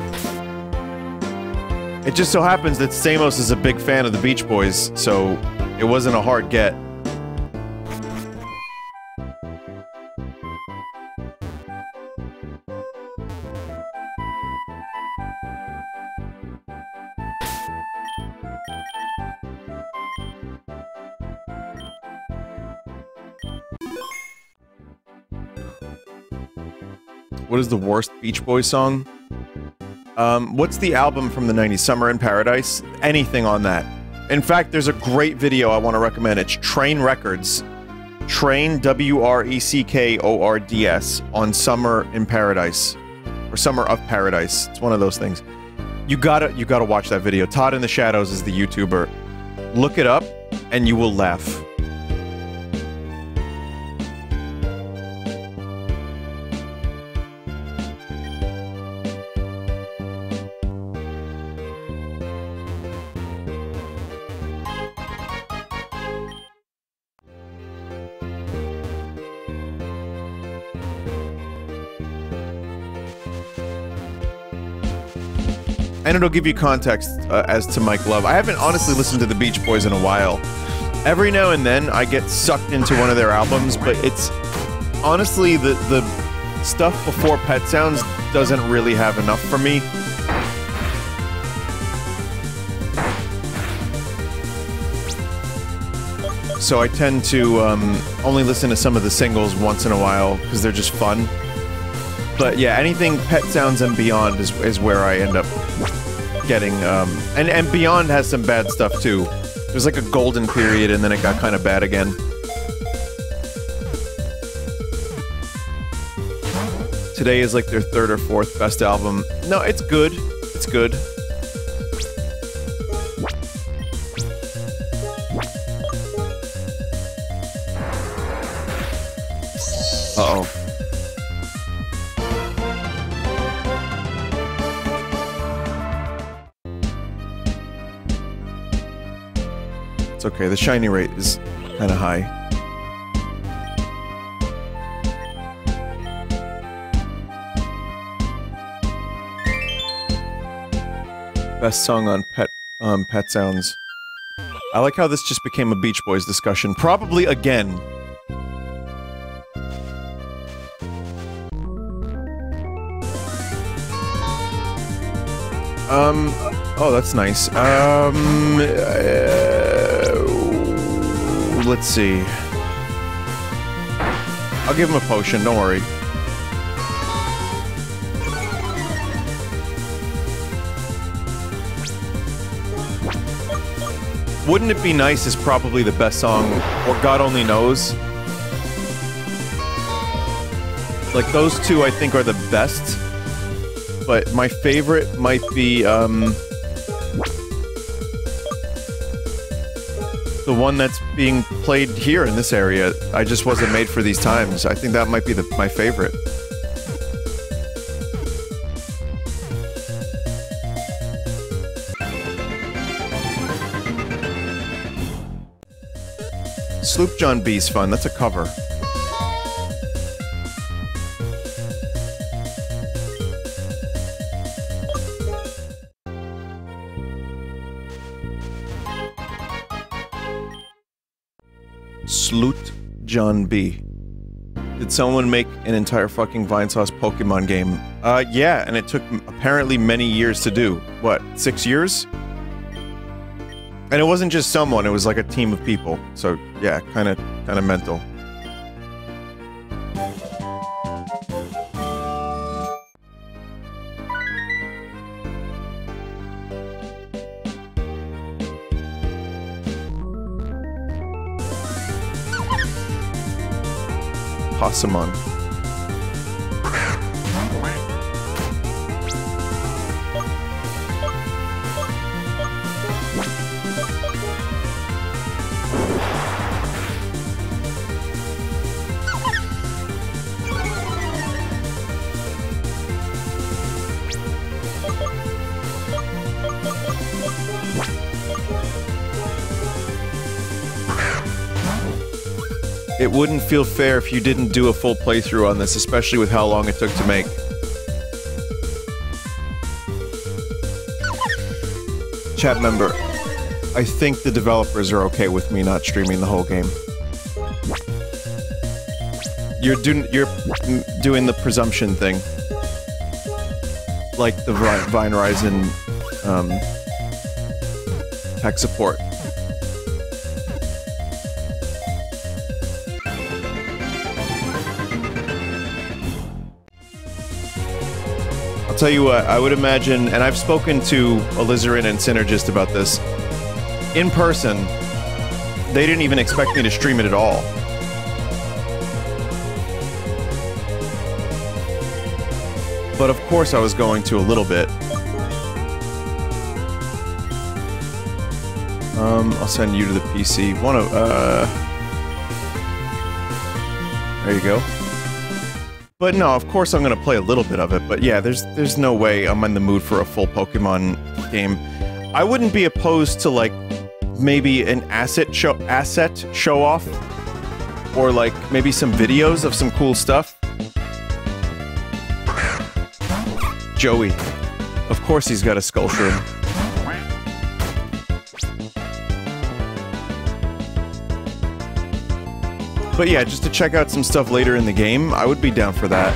It just so happens that Stamos is a big fan of the Beach Boys, so it wasn't a hard get. What is the worst Beach Boys song? Um, what's the album from the nineties? Summer in Paradise? Anything on that. In fact, there's a great video I want to recommend. It's Train Records. Train, W R E C K O R D S, on Summer in Paradise. Or Summer of Paradise. It's one of those things. You gotta, you gotta watch that video. Todd in the Shadows is the YouTuber. Look it up, and you will laugh. And it'll give you context uh, as to Mike Love. I haven't honestly listened to the Beach Boys in a while. Every now and then, I get sucked into one of their albums, but it's... honestly, the, the stuff before Pet Sounds doesn't really have enough for me. So I tend to um, only listen to some of the singles once in a while, because they're just fun. But yeah, anything Pet Sounds and beyond is, is where I end up getting, um... And, and Beyond has some bad stuff, too. There's like a golden period, and then it got kind of bad again. Today is like their third or fourth best album. No, it's good. It's good. Uh-oh. It's okay, the shiny rate is kind of high. Best song on Pet, um, Pet Sounds. I like how this just became a Beach Boys discussion. Probably again. Um, oh, that's nice. Um, uh, let's see. I'll give him a potion, don't worry. Wouldn't It Be Nice is probably the best song, or God Only Knows. Like, those two I think are the best. But my favorite might be, um... the one that's being played here in this area. I just wasn't made for these times. I think that might be the, my favorite. Sloop John B's fun. That's a cover. Sloot John B. Did someone make an entire fucking Vinesauce Pokemon game? Uh, yeah, and it took apparently many years to do. What, six years? And it wasn't just someone, it was like a team of people. So, yeah, kinda, kinda mental. Possumon. It wouldn't feel fair if you didn't do a full playthrough on this, especially with how long it took to make. Chat member, I think the developers are okay with me not streaming the whole game. You're doing you're doing the presumption thing, like the Vine Horizon um, tech support. I'll tell you what, I would imagine, and I've spoken to Alizarin and Synergist about this, in person, they didn't even expect me to stream it at all. But of course I was going to a little bit. Um, I'll send you to the P C. One of, uh... there you go. But no, of course I'm gonna play a little bit of it, but yeah, there's there's no way I'm in the mood for a full Pokemon game. I wouldn't be opposed to, like, maybe an asset show asset show off, or like maybe some videos of some cool stuff. Joey, of course he's got a Skull Shroom. But yeah, just to check out some stuff later in the game, I would be down for that.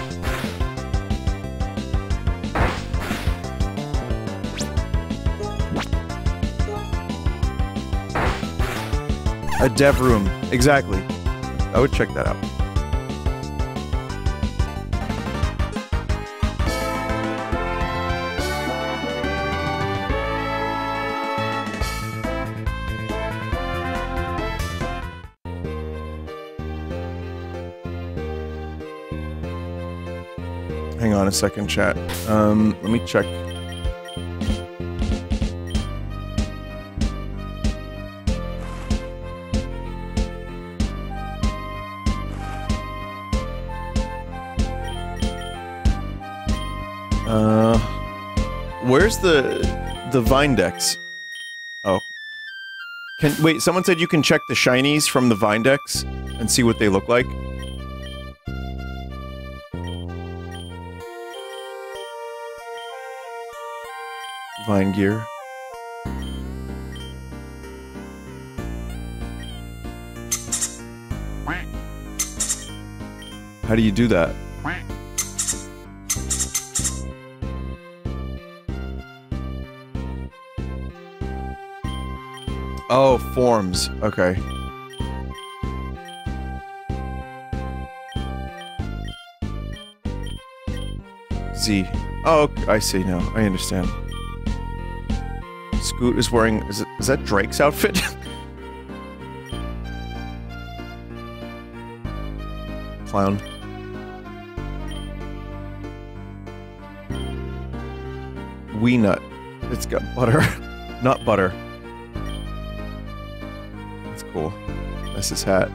A dev room, exactly. I would check that out. Hang on a second, chat. Um, let me check. Uh, where's the the Vindex? Oh, can wait. Someone said you can check the shinies from the Vindex and see what they look like. Vine gear. How do you do that? Oh, forms. Okay. Z. Oh, okay, I see now. I understand. Scoot is wearing... Is, it, is that Drake's outfit? Clown. Wee nut. It's got butter. Nut butter. That's cool. That's his hat.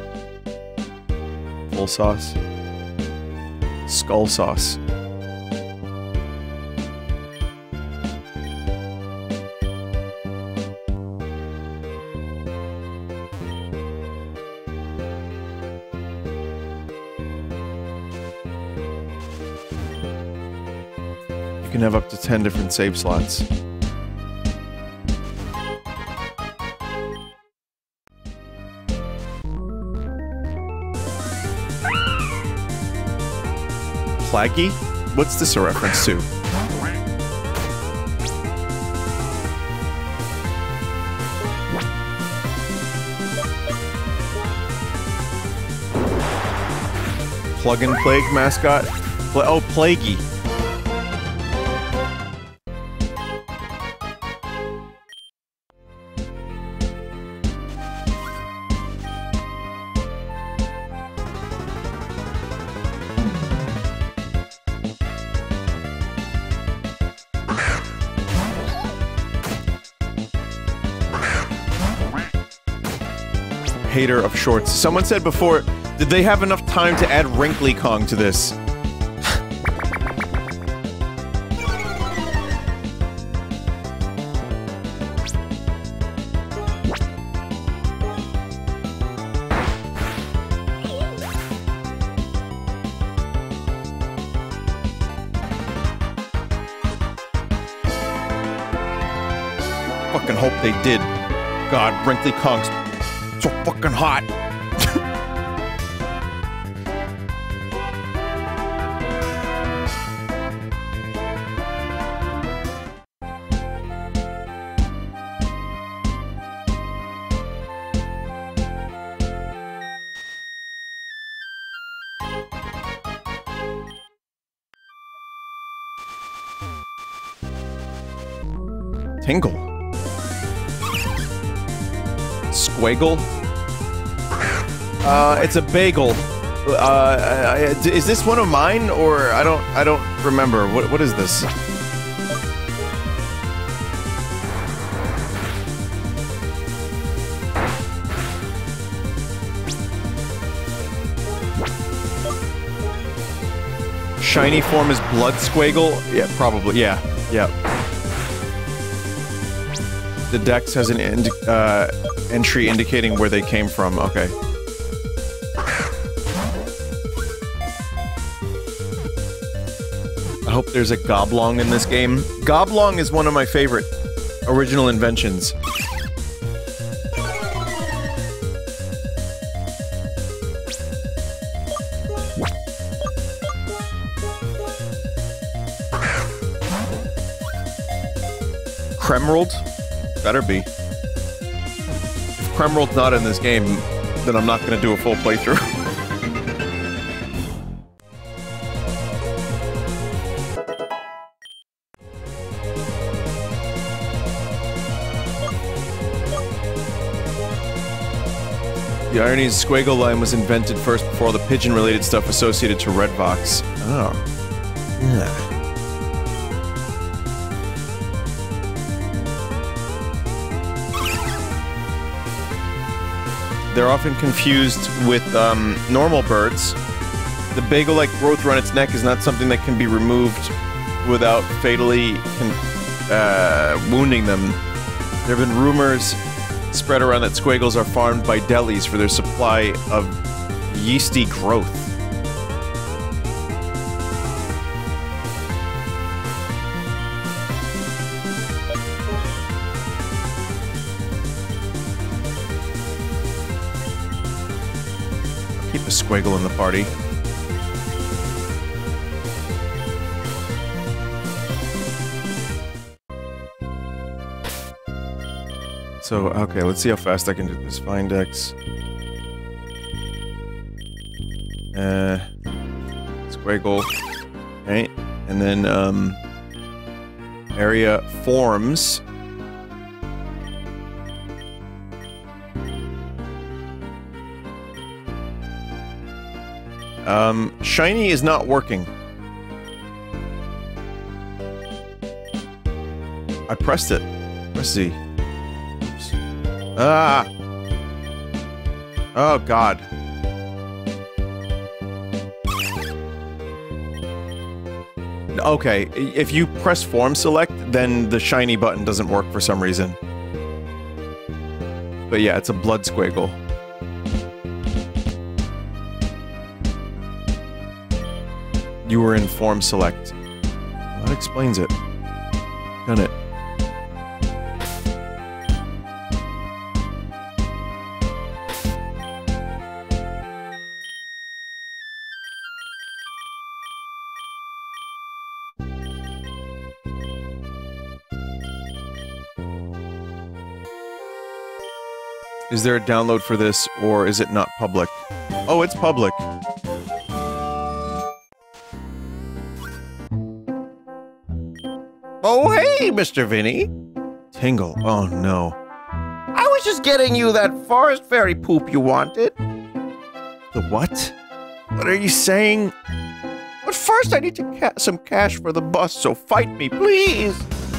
Full sauce. Skull sauce. You can have up to ten different save slots. Plaggy? What's this a reference to? Plug-in Plague mascot? Pla oh, Plaguey. Hater of shorts. Someone said before, did they have enough time to add Wrinkly Kong to this? Fucking hope they did. God, Wrinkly Kong's so fucking hot. Tingle. Squiggle. Uh, it's a bagel. Uh, is this one of mine, or I don't, I don't remember. What, what is this? Shiny form is Blood Squiggle? Yeah, probably. Yeah, yeah. The dex has an ind uh, entry indicating where they came from. Okay. I hope there's a Goblong in this game. Goblong is one of my favorite original inventions. Kremrold? Better be. If Kremrold's not in this game, then I'm not gonna do a full playthrough. The irony is Squiggle line was invented first before all the pigeon-related stuff associated to Redvox. Oh. Yeah. They're often confused with um, normal birds. The bagel-like growth around its neck is not something that can be removed without fatally uh, wounding them. There have been rumors spread around that squiggles are farmed by delis for their supply of yeasty growth. Keep a squiggle in the party. So, okay, let's see how fast I can do this. Find X. Uh... Squiggle. Right? And then, um... area forms. Um, shiny is not working. I pressed it. Press Z. Oops. Ah! Oh, God. Okay, if you press form select, then the shiny button doesn't work for some reason. But yeah, it's a blood squiggle. You were in form select. That explains it. Done it. Is there a download for this, or is it not public? Oh, it's public. Oh, hey, Mister Vinny. Tingle. Oh, no. I was just getting you that forest fairy poop you wanted. The what? What are you saying? But first I need to ca some cash for the bus, so fight me, please.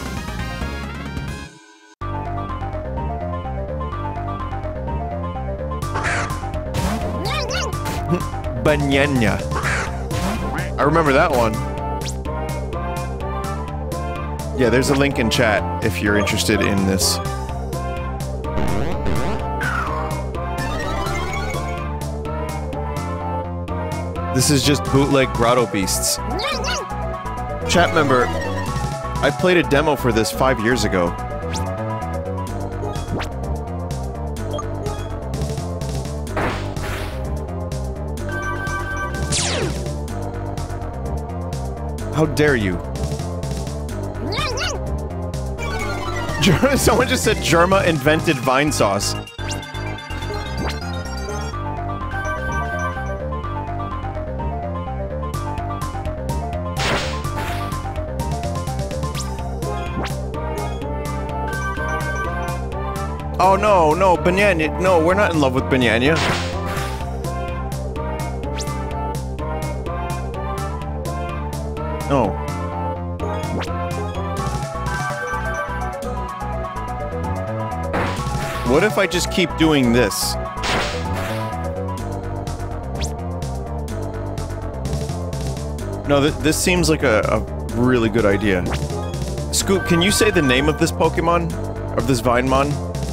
Banyanya. I remember that one. Yeah, there's a link in chat if you're interested in this. This is just bootleg Grotto Beasts. Chat member, I played a demo for this five years ago. How dare you? Someone just said Germa invented Vine sauce. Oh no, no, Banana, no, we're not in love with Banana. No. What if I just keep doing this? No, th this seems like a, a really good idea. Scoop, can you say the name of this Pokemon? Of this Vinemon?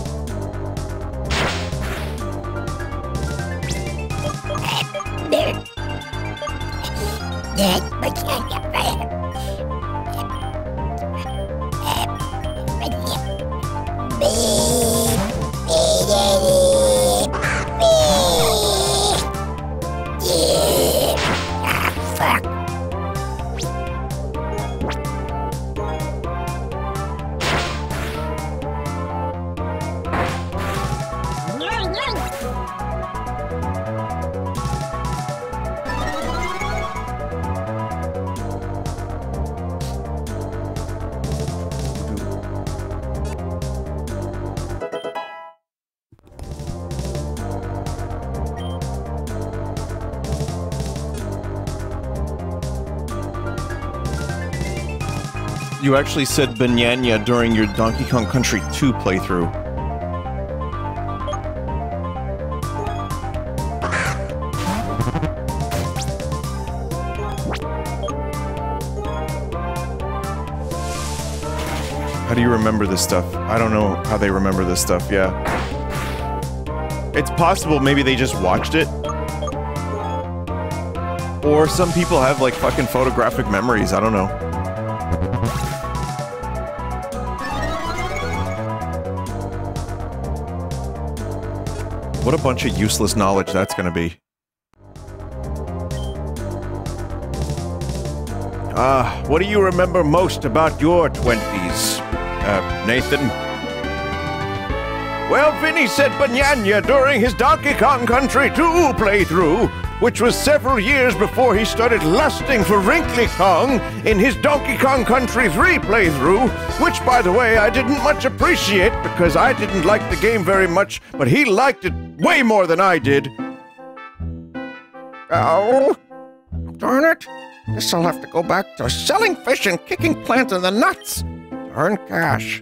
You actually said Banana during your Donkey Kong Country two playthrough. How do you remember this stuff? I don't know how they remember this stuff, yeah. It's possible maybe they just watched it. Or some people have like fucking photographic memories, I don't know. What a bunch of useless knowledge that's gonna be. Ah, uh, what do you remember most about your twenties, uh, Nathan? Well, Vinny said Banana during his Donkey Kong Country two playthrough. which was several years before he started lusting for Wrinkly Kong in his Donkey Kong Country three playthrough, which, by the way, I didn't much appreciate because I didn't like the game very much, but he liked it way more than I did. Oh, darn it. Guess I'll have to go back to selling fish and kicking plants in the nuts to earn cash.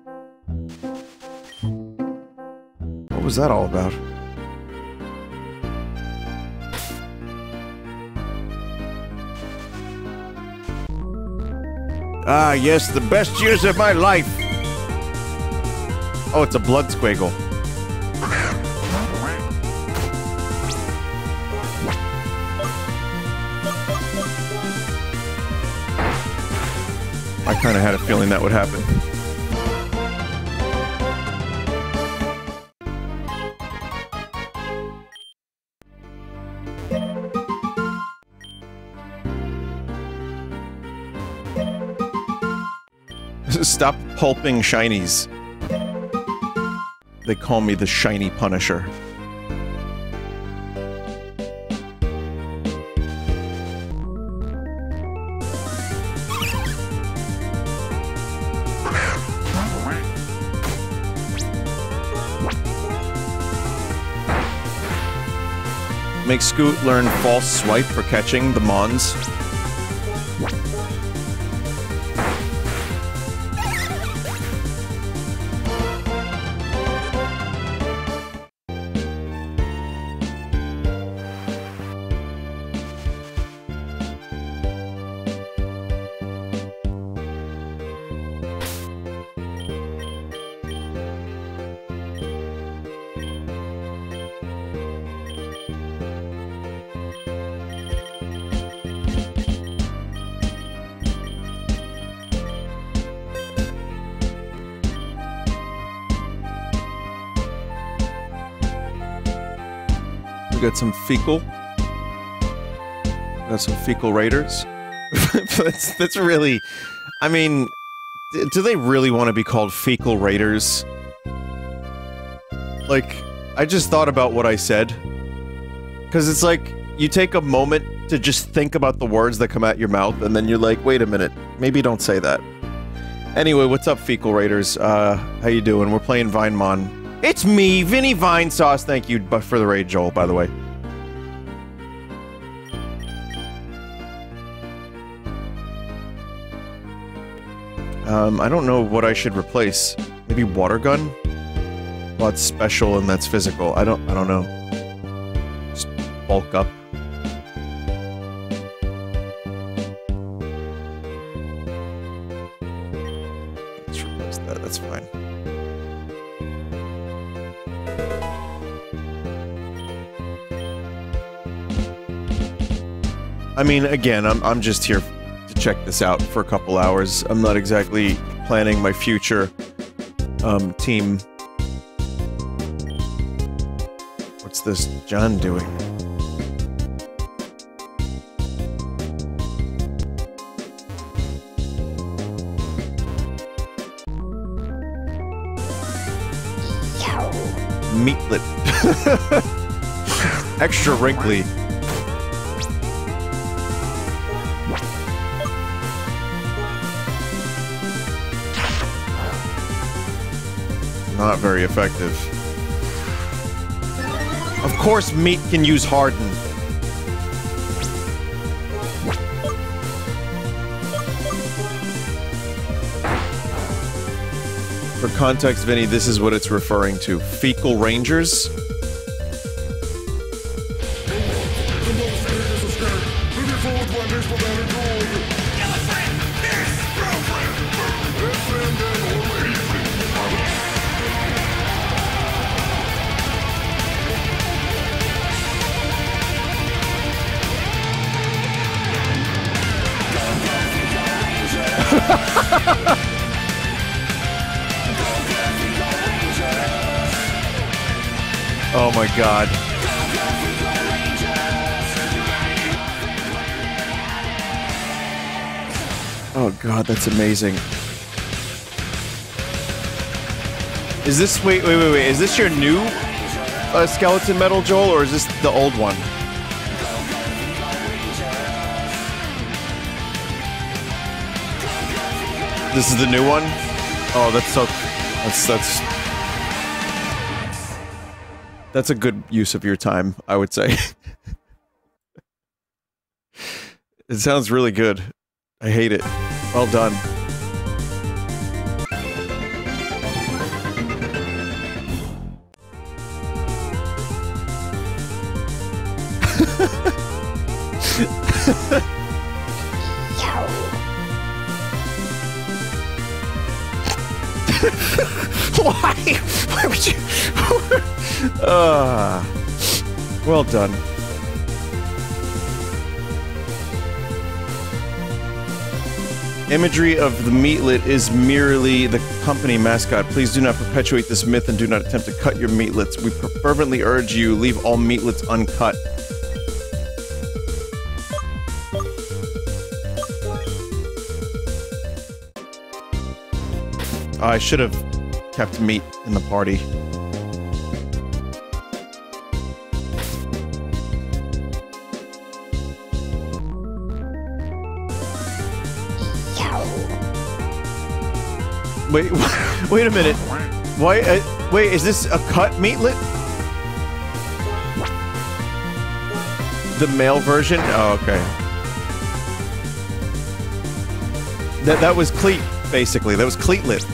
What was that all about? Ah, yes, the best years of my life. Oh, it's a blood squiggle. I kind of had a feeling that would happen. Stop pulping shinies. They call me the Shiny Punisher. Make Scoot learn false swipe for catching the Mons. Got some fecal. Got some fecal raiders. that's that's really. I mean, do they really want to be called fecal raiders? Like, I just thought about what I said. Because it's like, you take a moment to just think about the words that come out your mouth, and then you're like, wait a minute, maybe don't say that. Anyway, what's up, fecal raiders? Uh, how you doing? We're playing Vinemon. It's me, Vinny Vine Sauce. Thank you for the raid, Joel, by the way. Um, I don't know what I should replace. Maybe water gun? Well, it's special and that's physical. I don't, I don't know. Just bulk up. Let's replace that, that's fine. I mean, again, I'm, I'm just here to check this out for a couple hours. I'm not exactly planning my future, um, team. What's this John doing? Meatlet. Extra wrinkly. Not very effective. Of course meat can use harden. For context, Vinny, this is what it's referring to. Fecal Rangers. Oh my god. Oh god, that's amazing. Is this, wait, wait, wait, wait, is this your new uh, skeleton metal, Joel, or is this the old one? This is the new one? Oh, that's so... That's... That's... That's a good use of your time, I would say. It sounds really good. I hate it. Well done. Why? Why would you? Ah, uh, well done. Imagery of the meatlet is merely the company mascot. Please do not perpetuate this myth and do not attempt to cut your meatlets. We fervently urge you, leave all meatlets uncut. I should have kept meat in the party. Wait, wait a minute. Why? Uh, wait, is this a cut meatlet? The male version? Oh, okay. That that was cleat, basically. That was cleatlet.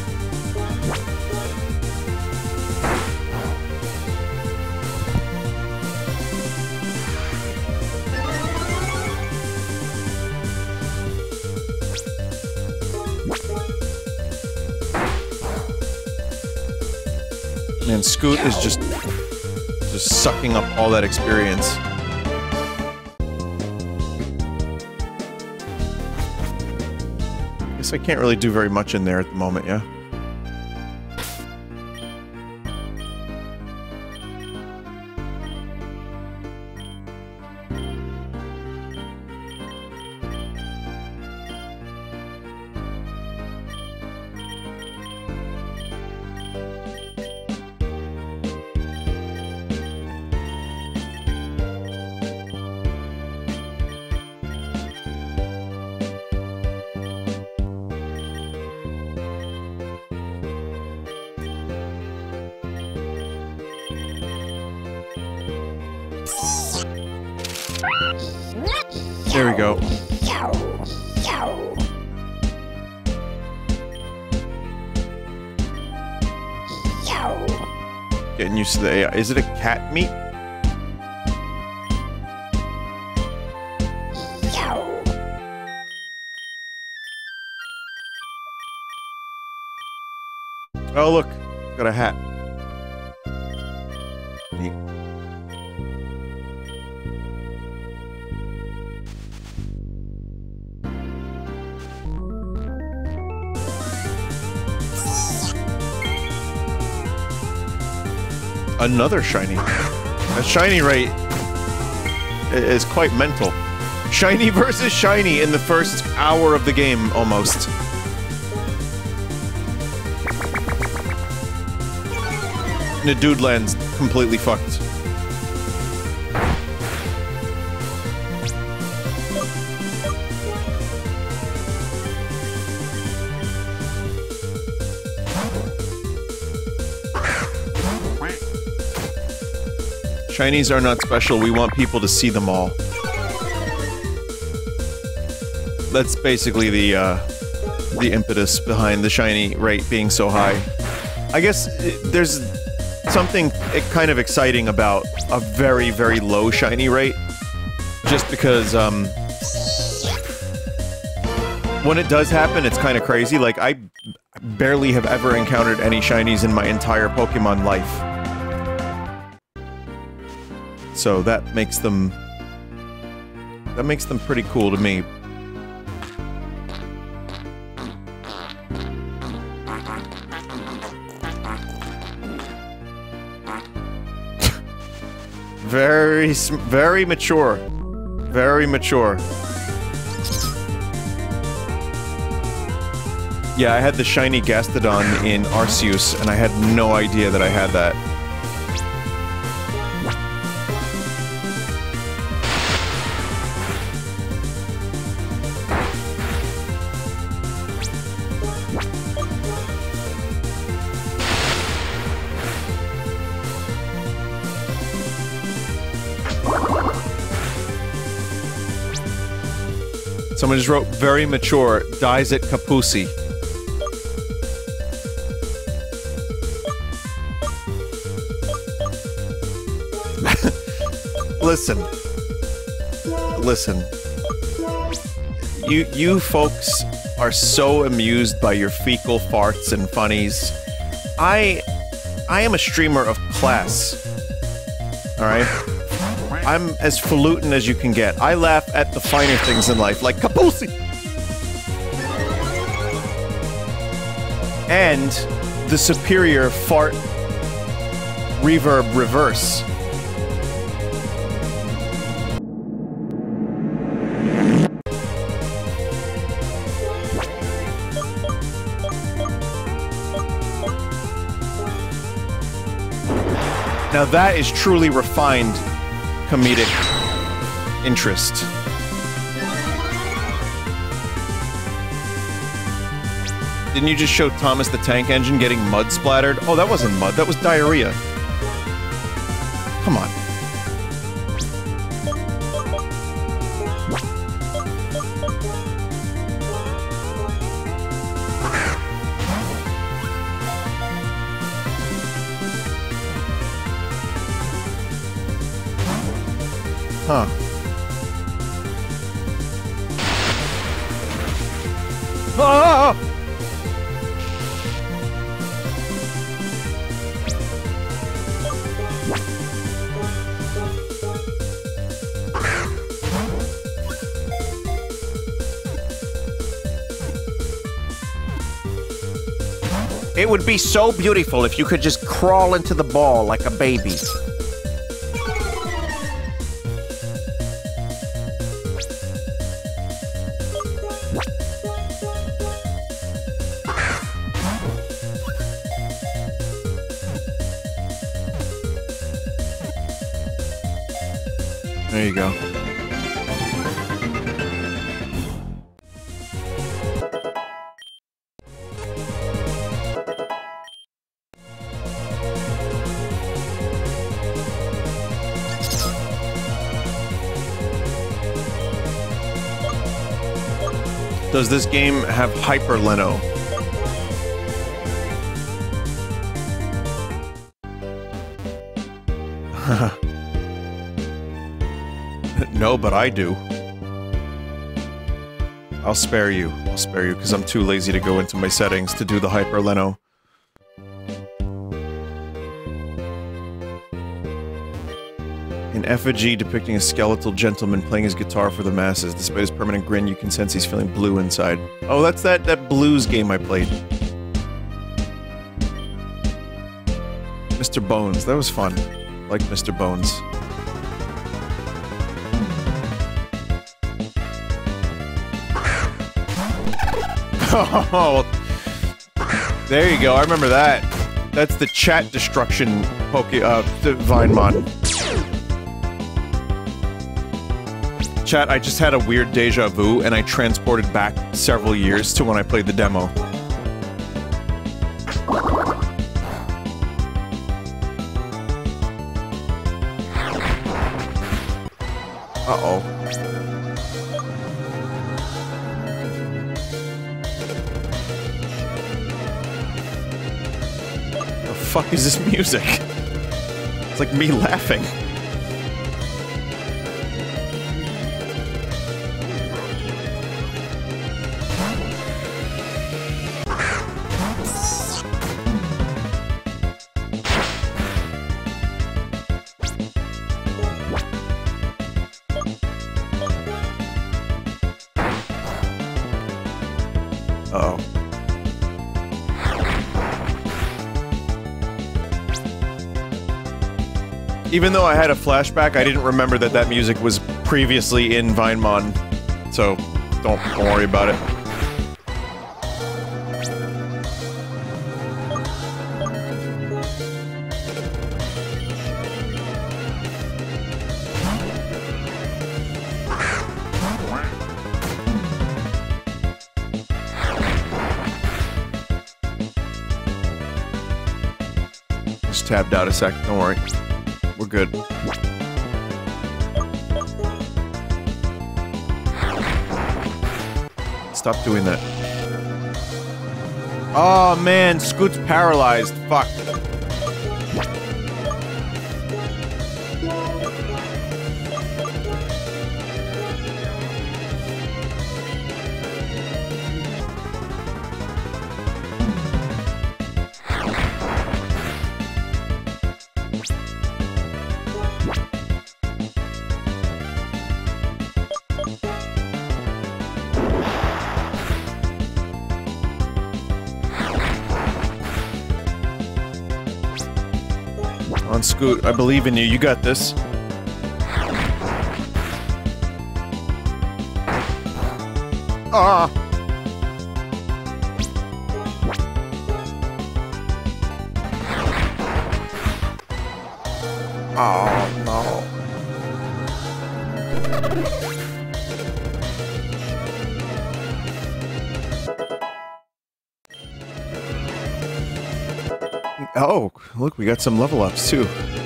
Man, Scoot is just just sucking up all that experience. Guess I can't really do very much in there at the moment, yeah? There we go. Getting used to the A I. Is it a cat meat? Oh, look. Got a hat. Neat. Another shiny. A shiny rate is quite mental. Shiny versus shiny in the first hour of the game, almost. Nadoodland's completely fucked. Shinies are not special, we want people to see them all. That's basically the, uh, the impetus behind the shiny rate being so high. I guess there's something kind of exciting about a very, very low shiny rate. Just because, um... when it does happen, it's kind of crazy. Like, I barely have ever encountered any shinies in my entire Pokemon life. So that makes them... that makes them pretty cool to me. Very, very mature. Very mature. Yeah, I had the shiny Gastrodon in Arceus, and I had no idea that I had that. Someone just wrote, very mature, dies at Kapusi. Listen. Listen. You, you folks are so amused by your fecal farts and funnies. I... I am a streamer of class. Alright? I'm as falutin as you can get. I laugh at the finer things in life, like Kapusi! And the superior fart reverb reverse. Now that is truly refined comedic interest. Didn't you just show Thomas the Tank Engine getting mud splattered? Oh, that wasn't mud, that was diarrhea. Come on. Huh. Ah! It would be so beautiful if you could just crawl into the ball like a baby. There you go. Does this game have Hyper Leno? No, but I do. I'll spare you. I'll spare you, because I'm too lazy to go into my settings to do the Hyper Leno. An effigy depicting a skeletal gentleman playing his guitar for the masses. Despite his permanent grin, you can sense he's feeling blue inside. Oh, that's that, that blues game I played. Mister Bones. That was fun. I like Mister Bones. Oh, there you go. I remember that. That's the chat destruction Poke uh, Vine mod. Chat, I just had a weird deja vu, and I transported back several years to when I played the demo. Uh-oh. The fuck is this music? It's like me laughing. Uh-oh. Even though I had a flashback, I didn't remember that that music was previously in Vinemon, so don't, don't worry about it. Just tabbed out a sec, don't worry. We're good. stop doing that. Oh man, Scoot's paralyzed. Fuck. On Scoot, I believe in you. You got this. Ah! Oh, no. Oh, look, we got some level ups too.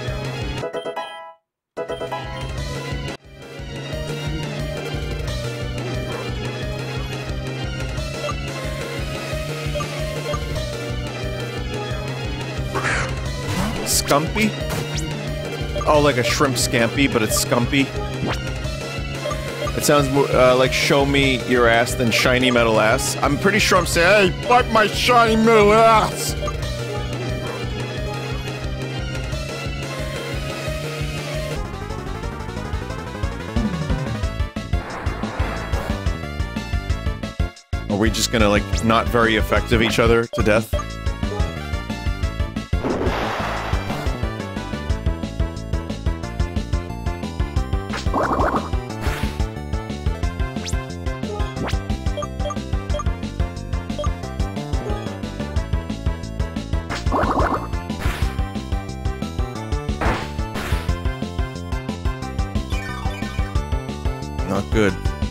Scumpy? Oh, like a shrimp scampi, but it's scumpy. It sounds more, uh, like show me your ass than shiny metal ass. I'm pretty sure I'm saying, hey, bite my shiny metal ass! Are we just gonna, like, not very effective each other to death? Not good.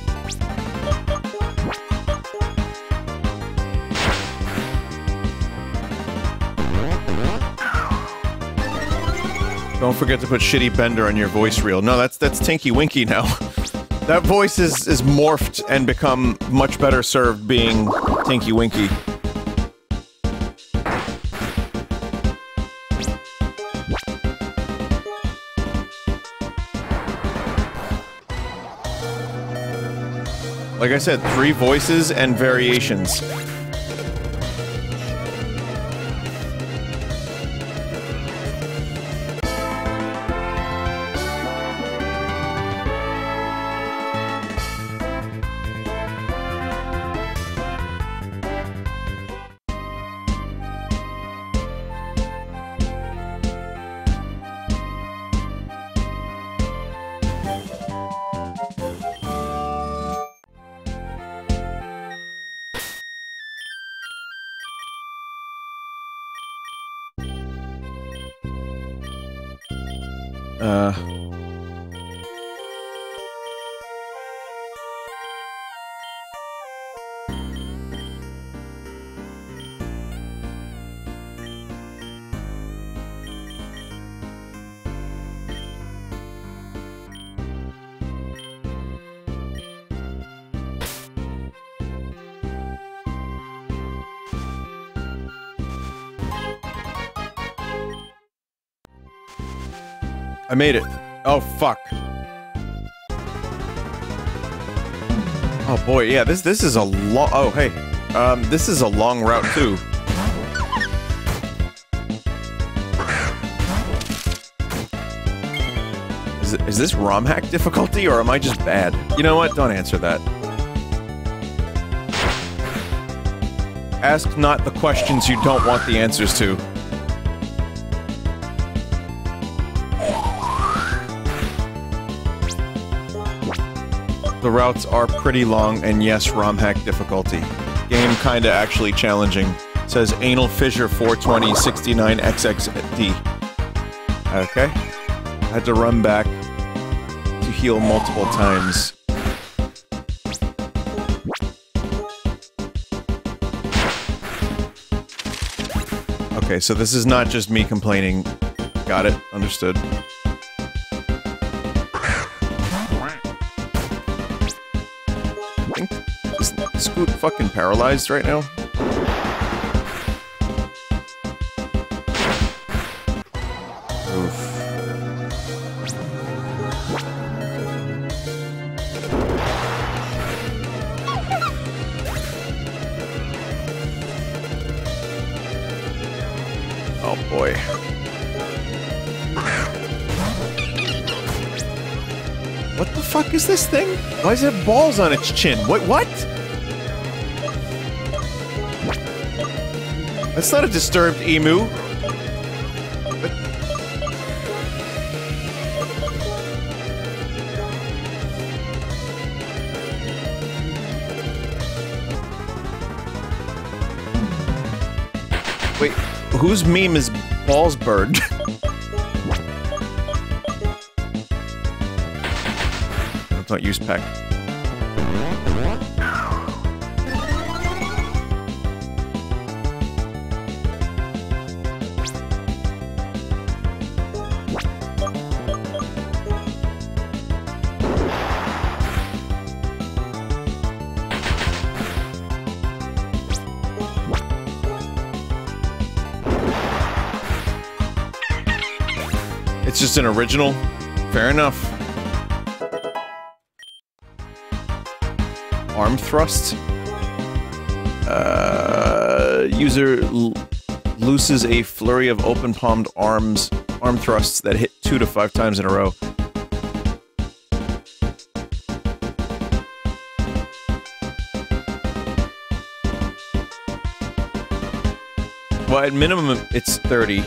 Don't forget to put Shitty Bender on your voice reel. No, that's that's Tinky Winky now. That voice is is morphed and become much better served being Tinky Winky. Like I said, three voices and variations. Uh... I made it. Oh, fuck. Oh boy, yeah, this this is a long- oh, hey. Um, this is a long route, too. Is, it, is this ROM hack difficulty, or am I just bad? You know what? Don't answer that. Ask not the questions you don't want the answers to. The routes are pretty long, and yes, ROM hack difficulty. Game kinda actually challenging. Says Anal Fissure four twenty sixty-nine X X D. Okay. I had to run back to heal multiple times. Okay, so this is not just me complaining. Got it. Understood. Scoot fucking paralyzed right now? Oof. Oh boy. What the fuck is this thing? Why does it have balls on its chin? Wait, what? That's not a disturbed emu. What? Wait, whose meme is Ballsbird? Don't use Peck. It's just an original. Fair enough. Arm thrust. Uh, user l looses a flurry of open-palmed arms, arm thrusts that hit two to five times in a row. Well, at minimum, it's thirty.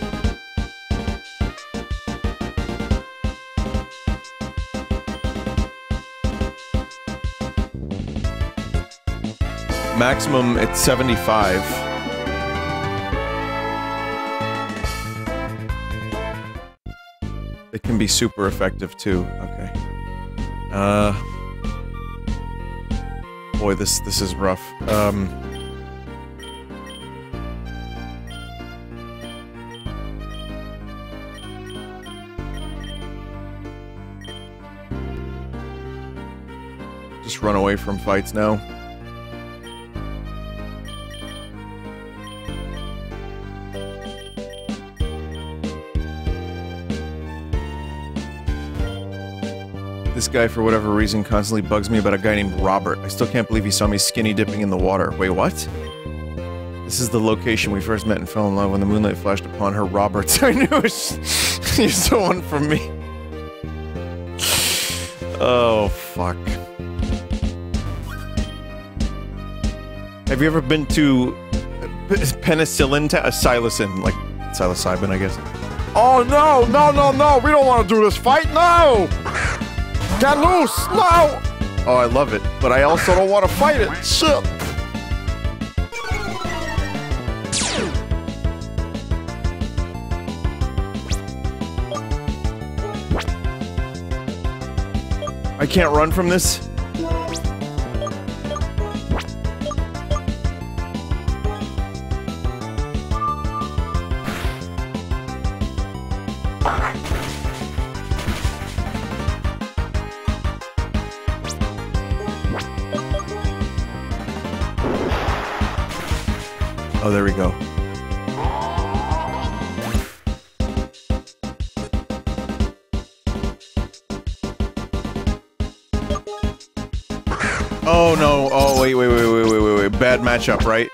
Maximum, it's seventy-five. It can be super effective, too. Okay. Uh... Boy, this, this is rough. Um... Just run away from fights now. This guy, for whatever reason, constantly bugs me about a guy named Robert. I still can't believe he saw me skinny dipping in the water. Wait, what? This is the location we first met and fell in love when the moonlight flashed upon her, Roberts. I knew it was, you're the one from me. Oh, fuck. Have you ever been to penicillin town? Uh, psilocin, like psilocybin, I guess. Oh no, no, no, no, we don't want to do this fight, no! Get loose, no! Oh, I love it, but I also don't want to fight it, shit! I can't run from this? Oh, there we go. Oh no, oh wait, wait, wait, wait, wait, wait, wait, bad matchup, right?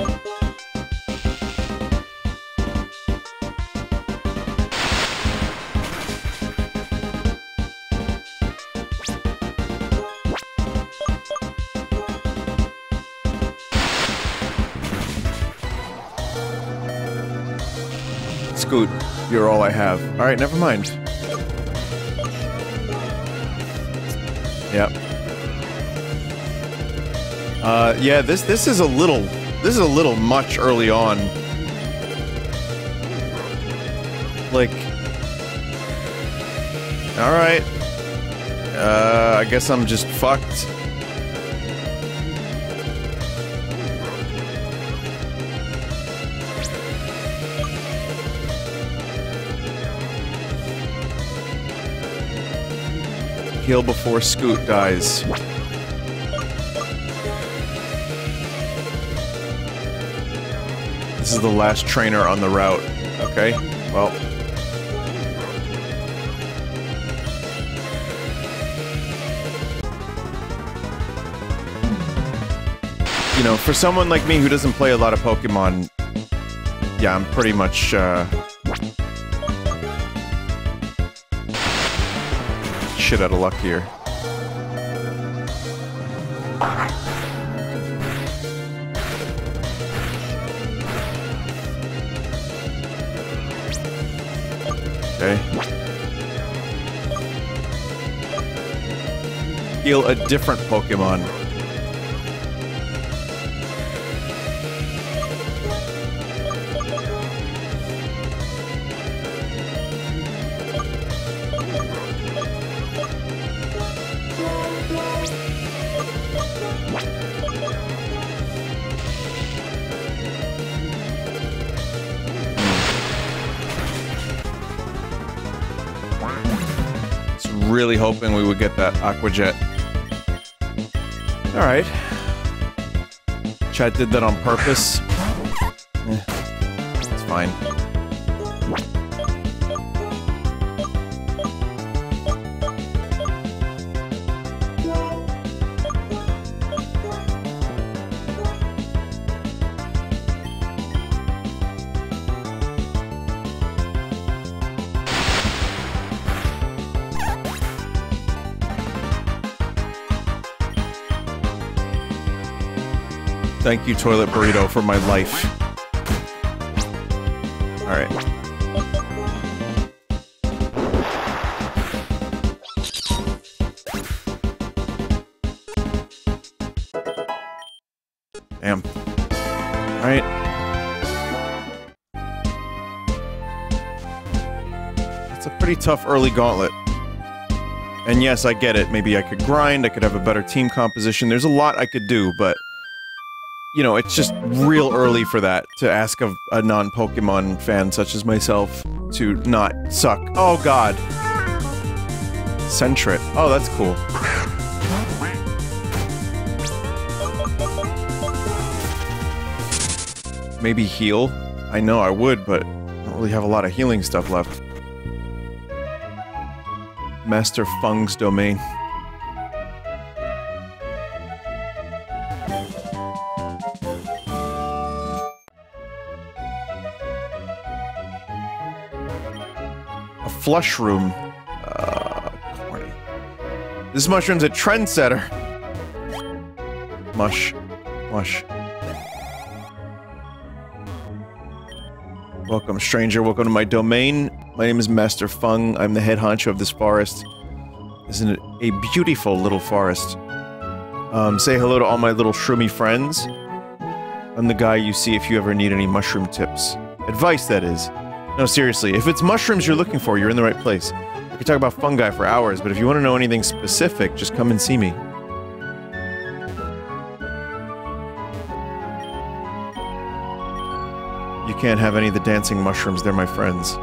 Scoot, you're all I have. Alright, never mind. Yep. Uh, yeah, this this is a little this is a little much early on. Like, all right. Uh, I guess I'm just fucked. Heal before Scoot dies. is the last trainer on the route. Okay, well. You know, for someone like me who doesn't play a lot of Pokemon, yeah, I'm pretty much, uh... shit out of luck here. Okay. Heal a different Pokemon. Really hoping we would get that Aqua Jet. Alright. Chat did that on purpose. Eh, it's fine. Thank you, Toilet Burrito, for my life. Alright. Damn. Alright. It's a pretty tough early gauntlet. And yes, I get it. Maybe I could grind, I could have a better team composition. There's a lot I could do, but... You know, it's just real early for that, to ask of a non-Pokemon fan such as myself to not suck. Oh god. Sentret. Oh, that's cool. Maybe heal? I know I would, but I don't really have a lot of healing stuff left. Master Fung's domain. Flush room. Uh, corny. This mushroom's a trendsetter. Mush. Mush. Welcome, stranger. Welcome to my domain. My name is Master Fung. I'm the head honcho of this forest. Isn't it a beautiful little forest? Um, say hello to all my little shroomy friends. I'm the guy you see if you ever need any mushroom tips. Advice, that is. No, seriously, if it's mushrooms you're looking for, you're in the right place. I could talk about fungi for hours, but if you want to know anything specific, just come and see me. You can't have any of the dancing mushrooms, they're my friends.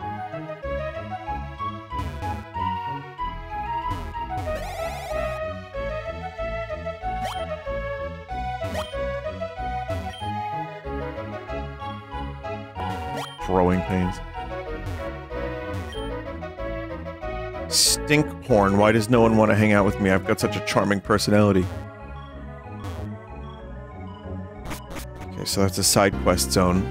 Growing pains. Stinkhorn, why does no one want to hang out with me? I've got such a charming personality. Okay, so that's a side quest zone.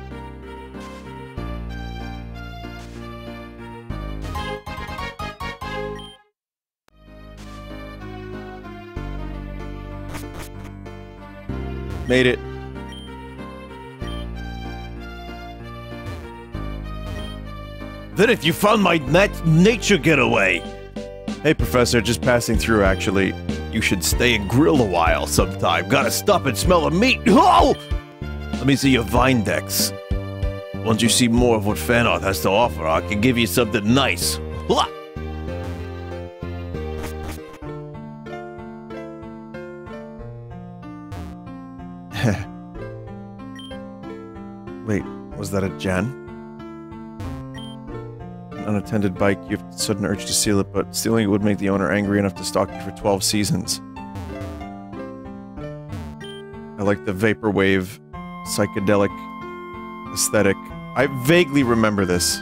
Made it. Then if you found my nat nature getaway! Hey, Professor, just passing through, actually. You should stay and grill a while sometime. Gotta stop and smell the meat. Oh! Let me see your Vindex. Once you see more of what fan art has to offer, I can give you something nice. Hlah! Wait, was that a gen? Unattended bike, you have a sudden urge to steal it, but stealing it would make the owner angry enough to stalk you for twelve seasons. I like the Vaporwave psychedelic aesthetic. I vaguely remember this.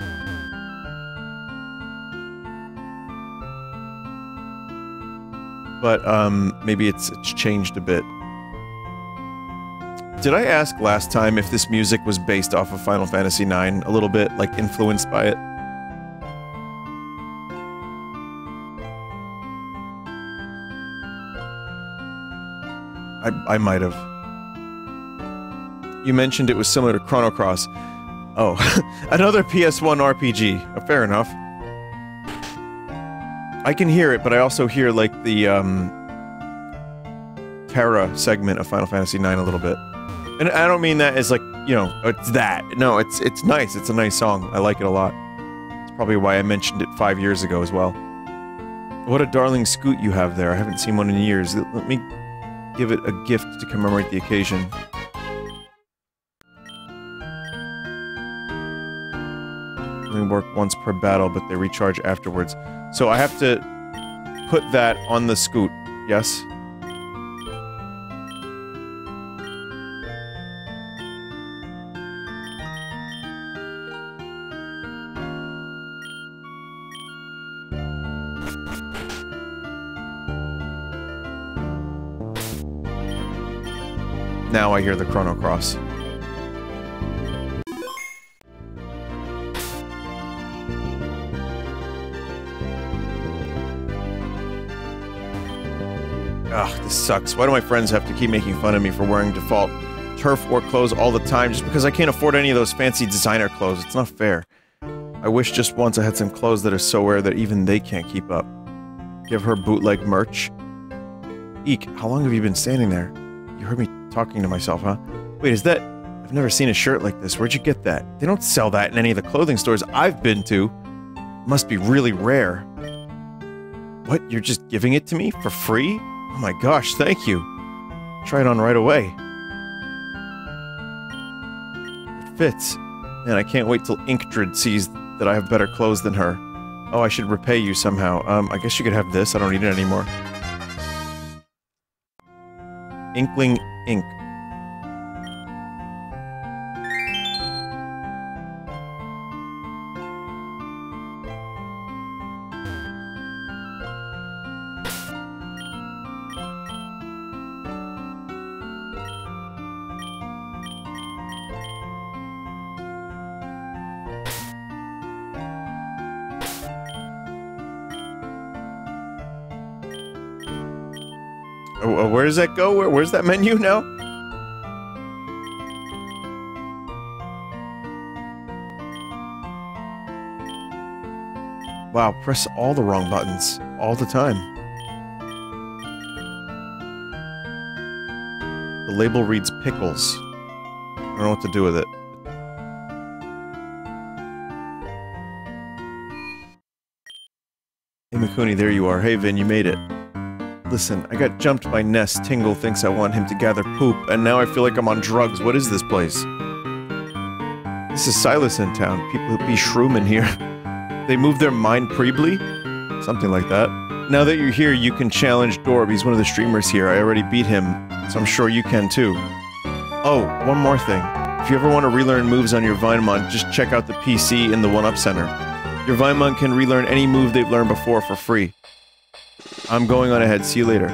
But, um, maybe it's, it's changed a bit. Did I ask last time if this music was based off of Final Fantasy nine? A little bit, like, influenced by it? I, I might have. You mentioned it was similar to Chrono Cross. Oh, another P S one R P G. Oh, fair enough. I can hear it, but I also hear, like, the, um... Terra segment of Final Fantasy nine a little bit. And I don't mean that as, like, you know, it's that. No, it's it's nice. It's a nice song. I like it a lot. It's probably why I mentioned it five years ago as well. What a darling scoot you have there. I haven't seen one in years. Let me give it a gift to commemorate the occasion. Only work once per battle, but they recharge afterwards. So I have to put that on the scoot, yes? Now I hear the Chrono Cross. Ugh, this sucks. Why do my friends have to keep making fun of me for wearing default turf war clothes all the time just because I can't afford any of those fancy designer clothes? It's not fair. I wish just once I had some clothes that are so rare that even they can't keep up. Give her bootleg merch? Eek, how long have you been standing there? You heard me talking to myself, huh? Wait, is that... I've never seen a shirt like this. Where'd you get that? They don't sell that in any of the clothing stores I've been to. It must be really rare. What? You're just giving it to me? For free? Oh my gosh, thank you. Try it on right away. It fits. Man, I can't wait till Inkdred sees that I have better clothes than her. Oh, I should repay you somehow. Um, I guess you could have this. I don't need it anymore. Inkling Ink. Oh, where does that go? Where, where's that menu now? Wow, press all the wrong buttons. All the time. The label reads pickles. I don't know what to do with it. Hey Mikuni, there you are. Hey Vin, you made it. Listen, I got jumped by Ness. Tingle thinks I want him to gather poop, and now I feel like I'm on drugs. What is this place? This is Silas in town. People be shroomin' here. They moved their mind Preebly? Something like that. Now that you're here, you can challenge Dorb. He's one of the streamers here. I already beat him, so I'm sure you can too. Oh, one more thing. If you ever want to relearn moves on your Vinemon, just check out the P C in the one up Center. Your Vinemon can relearn any move they've learned before for free. I'm going on ahead. See you later.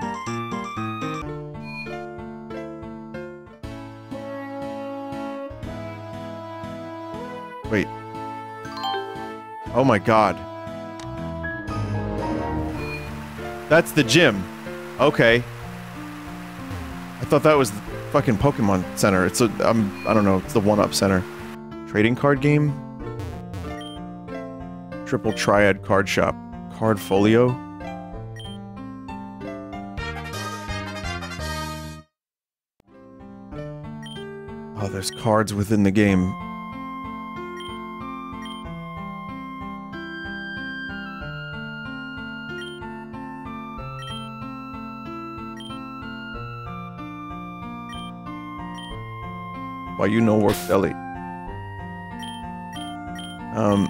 Wait. Oh my god. That's the gym. Okay. I thought that was the fucking Pokemon Center. It's a, um, I don't know, it's the one up Center. Trading card game? Triple Triad card shop. Card folio? Oh, there's cards within the game. Why you no work deli? Um...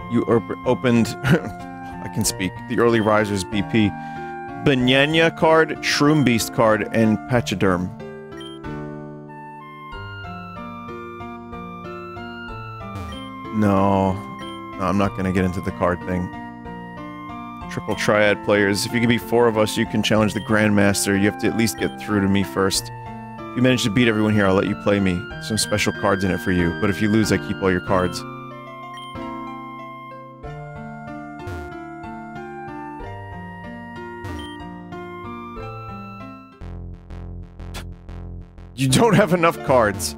You op opened... I can speak. The Early Risers B P. Banana card, Shroom Beast card, and Pachyderm. No. No, I'm not gonna get into the card thing. Triple Triad players. If you can beat four of us, you can challenge the Grandmaster. You have to at least get through to me first. If you manage to beat everyone here, I'll let you play me. Some special cards in it for you. But if you lose, I keep all your cards. You don't have enough cards.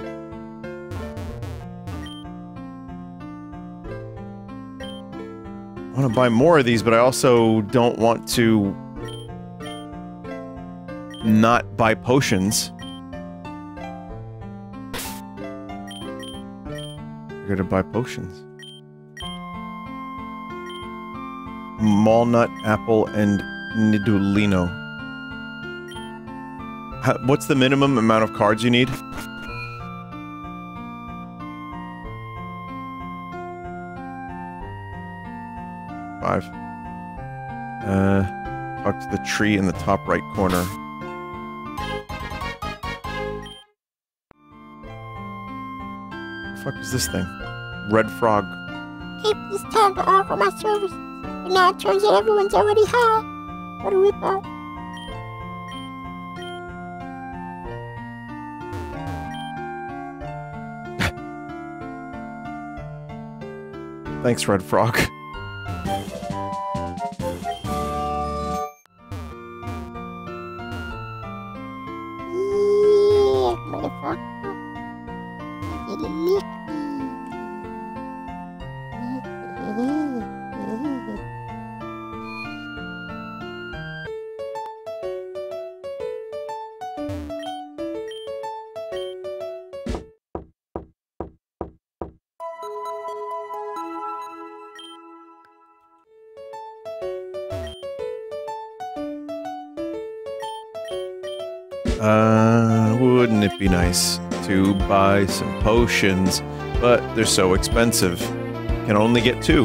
I want to buy more of these, but I also don't want to not buy potions. You're gonna buy potions. Malnut, apple, and Nidulino. How, what's the minimum amount of cards you need? Five. Uh, talk to the tree in the top right corner. What the fuck is this thing? Red frog. Take this time to offer my service, but now it turns out everyone's already high. What a rip-off. Thanks, Red Frog. Yeah, motherfucker. You lick me. Uh, wouldn't it be nice to buy some potions, but they're so expensive. Can only get two.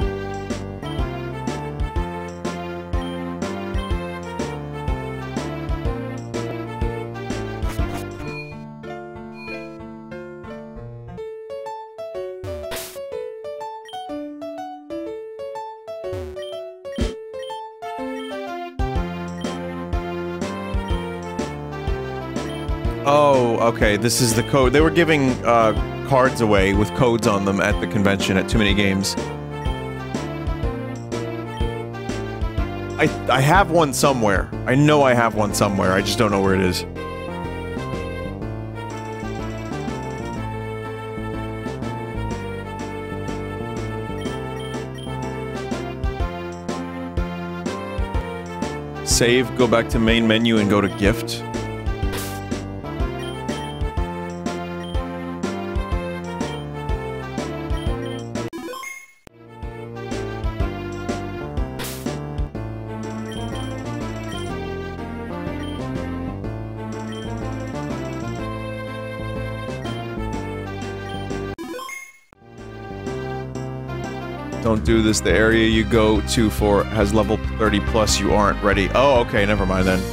Oh, okay, this is the code. They were giving, uh, cards away with codes on them at the convention at Too Many Games. I- I have one somewhere. I know I have one somewhere, I just don't know where it is. Save, go back to main menu and go to gift. Don't do this. The area you go to for has level thirty plus. You aren't ready. Oh, okay. Never mind then.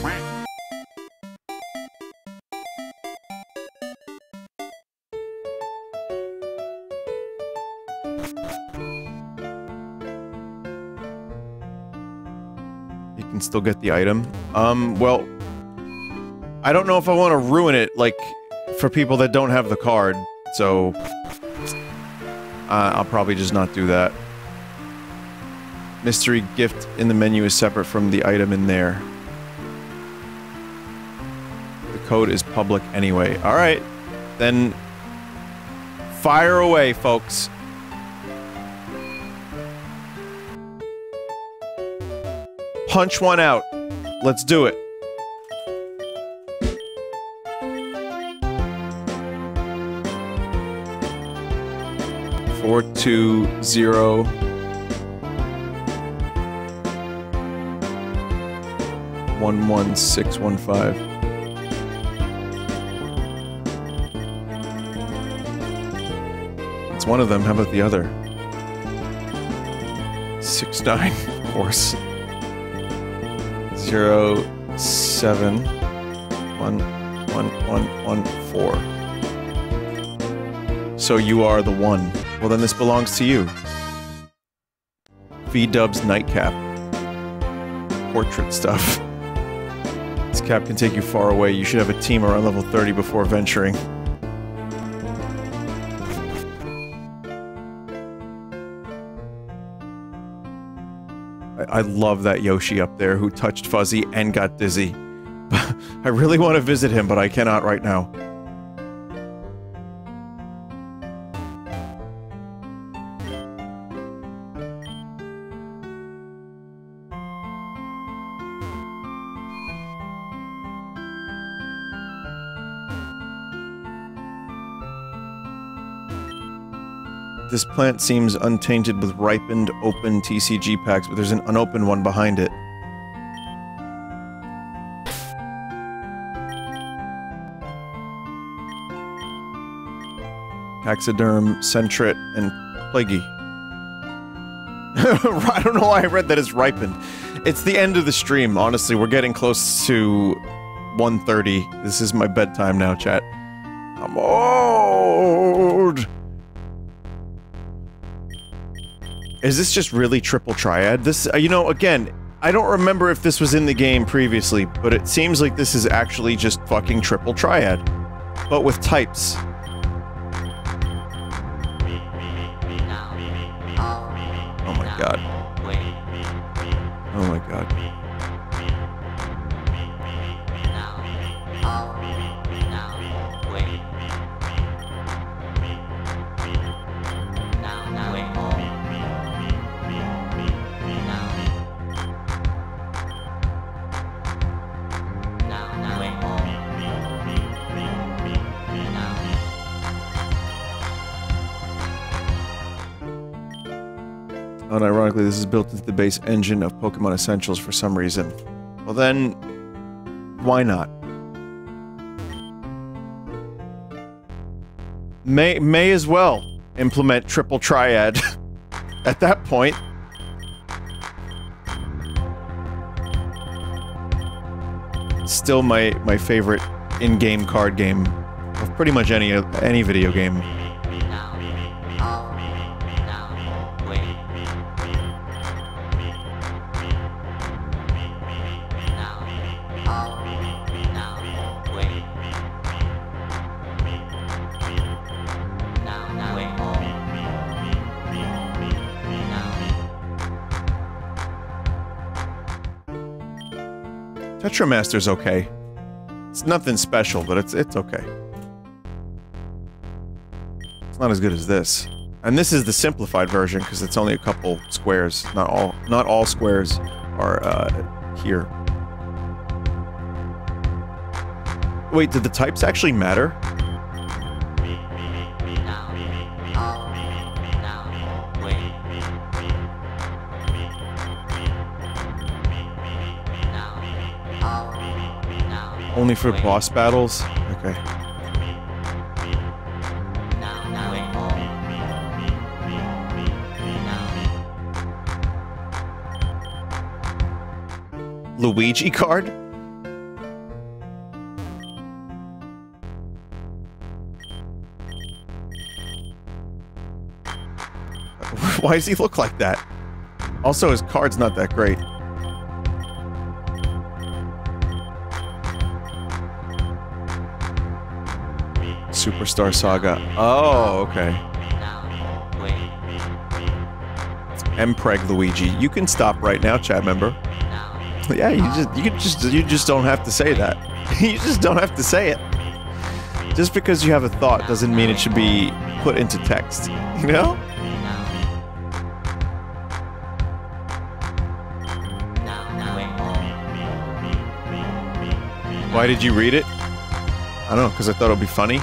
You can still get the item. Um, well, I don't know if I want to ruin it, like, for people that don't have the card, so uh, I'll probably just not do that. Mystery gift in the menu is separate from the item in there. The code is public anyway. Alright, then fire away, folks. Punch one out. Let's do it. Four, two, zero. One one six one five. It's one of them. How about the other? Six nine, of course. Zero seven one one one one four. So you are the one. Well, then this belongs to you. V-Dub's nightcap. Portrait stuff. This cap can take you far away. You should have a team around level thirty before venturing. I, I love that Yoshi up there who touched Fuzzy and got dizzy. I really want to visit him, but I cannot right now. This plant seems untainted with ripened, open T C G packs, but there's an unopened one behind it. Taxiderm, Centret, and Plaguey. I don't know why I read that it's ripened. It's the end of the stream, honestly. We're getting close to one thirty. This is my bedtime now, chat. I'm old! Is this just really triple triad? This, uh, you know, again, I don't remember if this was in the game previously, but it seems like this is actually just fucking triple triad. But with types. Oh my god. Oh my god. Unironically, this is built into the base engine of Pokemon Essentials for some reason. Well then, why not? May may as well implement triple triad at that point. Still my my favorite in-game card game of pretty much any any video game. Tetramaster's okay. It's nothing special, but it's it's okay. It's not as good as this. And this is the simplified version because it's only a couple squares. Not all not all squares are uh, here. Wait, did the types actually matter? Only for boss battles? Okay. Luigi card? Why does he look like that? Also, his card's not that great. Superstar Saga. Oh, okay. Mpreg Luigi. You can stop right now, chat member. Yeah, you just you can just you just don't have to say that. You just don't have to say it. Just because you have a thought doesn't mean it should be put into text. You know? Why did you read it? I don't know, because I thought it would be funny.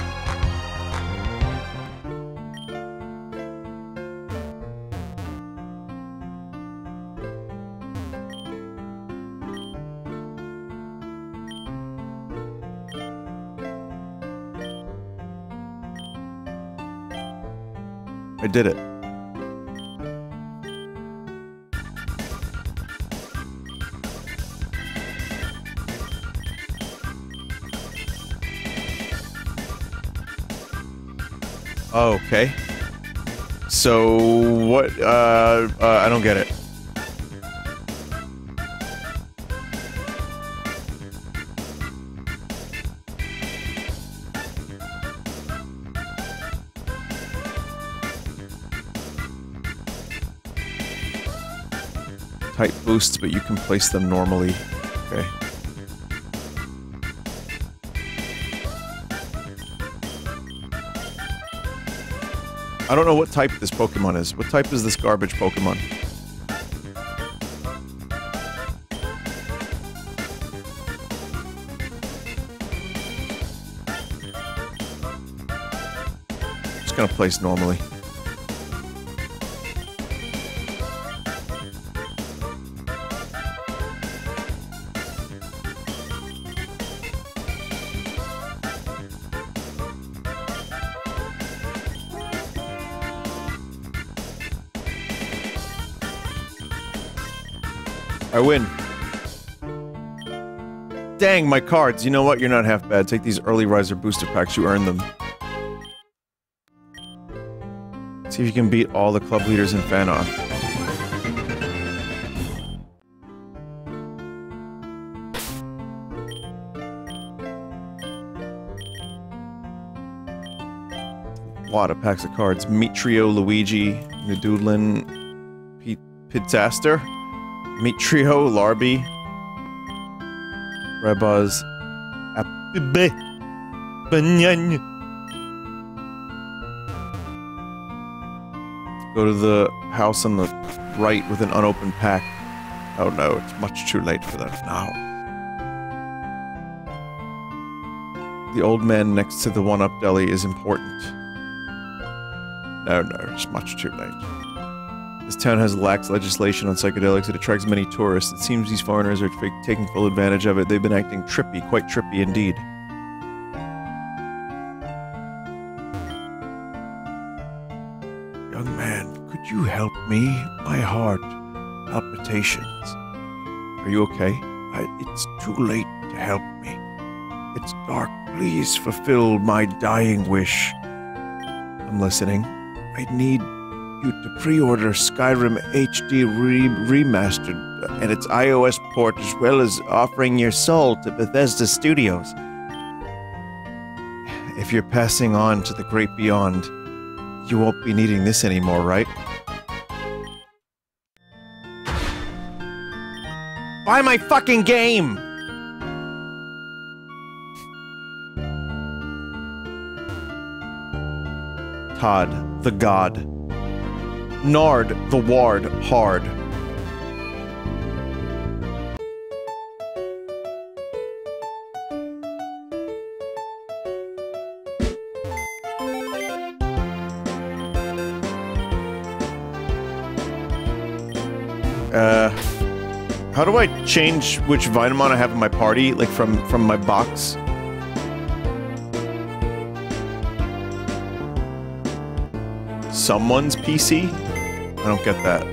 I did it. Oh, okay. So, what, uh, uh, I don't get it. Type boosts, but you can place them normally. Okay. I don't know what type this Pokemon is. What type is this garbage Pokemon? Just gonna place normally. I win. Dang, my cards. You know what? You're not half bad. Take these early riser booster packs. You earned them. See if you can beat all the club leaders in Fanoff. A lot of packs of cards. Metrio, Luigi, Noodlin, P Pizzaster. Metrio, Larby, Rebuzz, Apibe, Banyan. Go to the house on the right with an unopened pack. Oh no, it's much too late for that now. The old man next to the one-up deli is important. No, no, it's much too late. This town has lax legislation on psychedelics. It attracts many tourists. It seems these foreigners are taking full advantage of it. They've been acting trippy, quite trippy indeed. Young man, could you help me? My heart, palpitations. Are you okay? I, it's too late to help me. It's dark. Please fulfill my dying wish. I'm listening. I need you to pre-order Skyrim H D re Remastered and its iOS port, as well as offering your soul to Bethesda Studios. If you're passing on to the great beyond, you won't be needing this anymore, right? Buy my fucking game! Todd, the god. Nard, the ward, hard. Uh, how do I change which Vitamon I have in my party, like from, from my box? Someone's P C? I don't get that.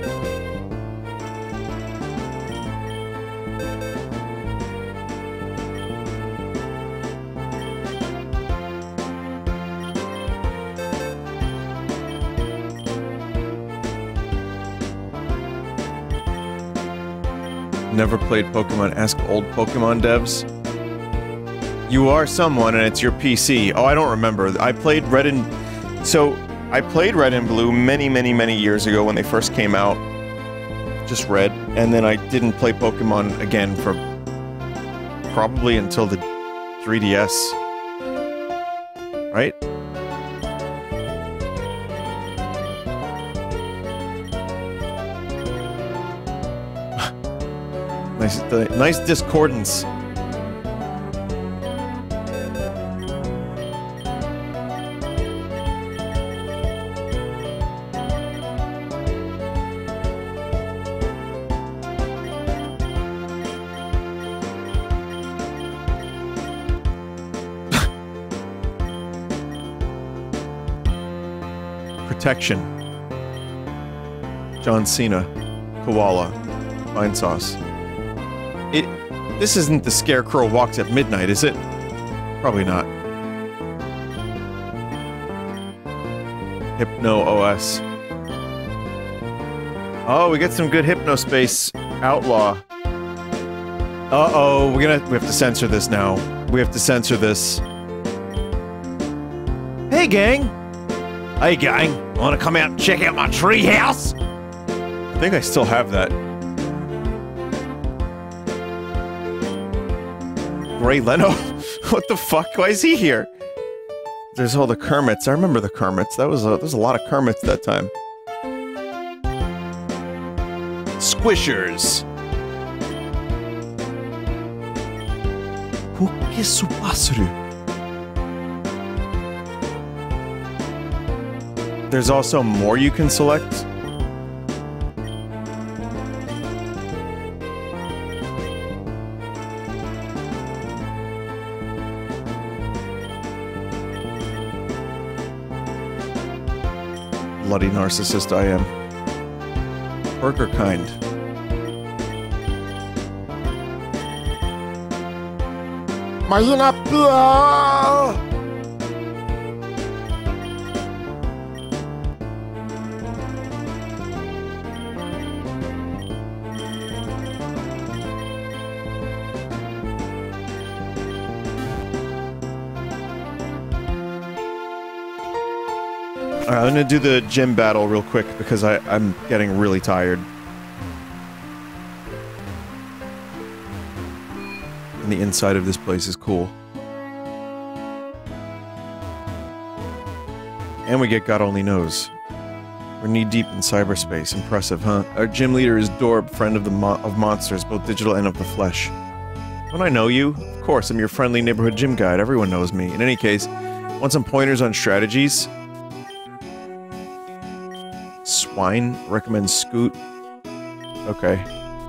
Never played Pokemon. Ask old Pokemon devs. You are someone and it's your P C. Oh, I don't remember. I played Red and... So... I played Red and Blue many, many, many years ago when they first came out. Just Red. And then I didn't play Pokemon again for probably until the three D S. Right? Nice, uh, nice discordance. Protection. John Cena. Koala. Vine Sauce. It... This isn't the Scarecrow Walks at Midnight, is it? Probably not. Hypno O S. Oh, we get some good Hypnospace Outlaw. Uh-oh, we're gonna- we have to censor this now. We have to censor this. Hey, gang! Hey, gang, wanna come out and check out my tree house? I think I still have that. Ray Leno? What the fuck? Why is he here? There's all the Kermits. I remember the Kermits. That was a, there's a lot of Kermits that time. Squishers. There's also more you can select. Bloody narcissist I am. Burger kind. Mahina pia! Alright, I'm gonna do the gym battle real quick because I, I'm getting really tired. And the inside of this place is cool. And we get God Only Knows. We're knee-deep in cyberspace. Impressive, huh? Our gym leader is Dorb, friend of the mo of monsters, both digital and of the flesh. Don't I know you? Of course, I'm your friendly neighborhood gym guide. Everyone knows me. In any case, want some pointers on strategies? Swine recommends Scoot. Okay.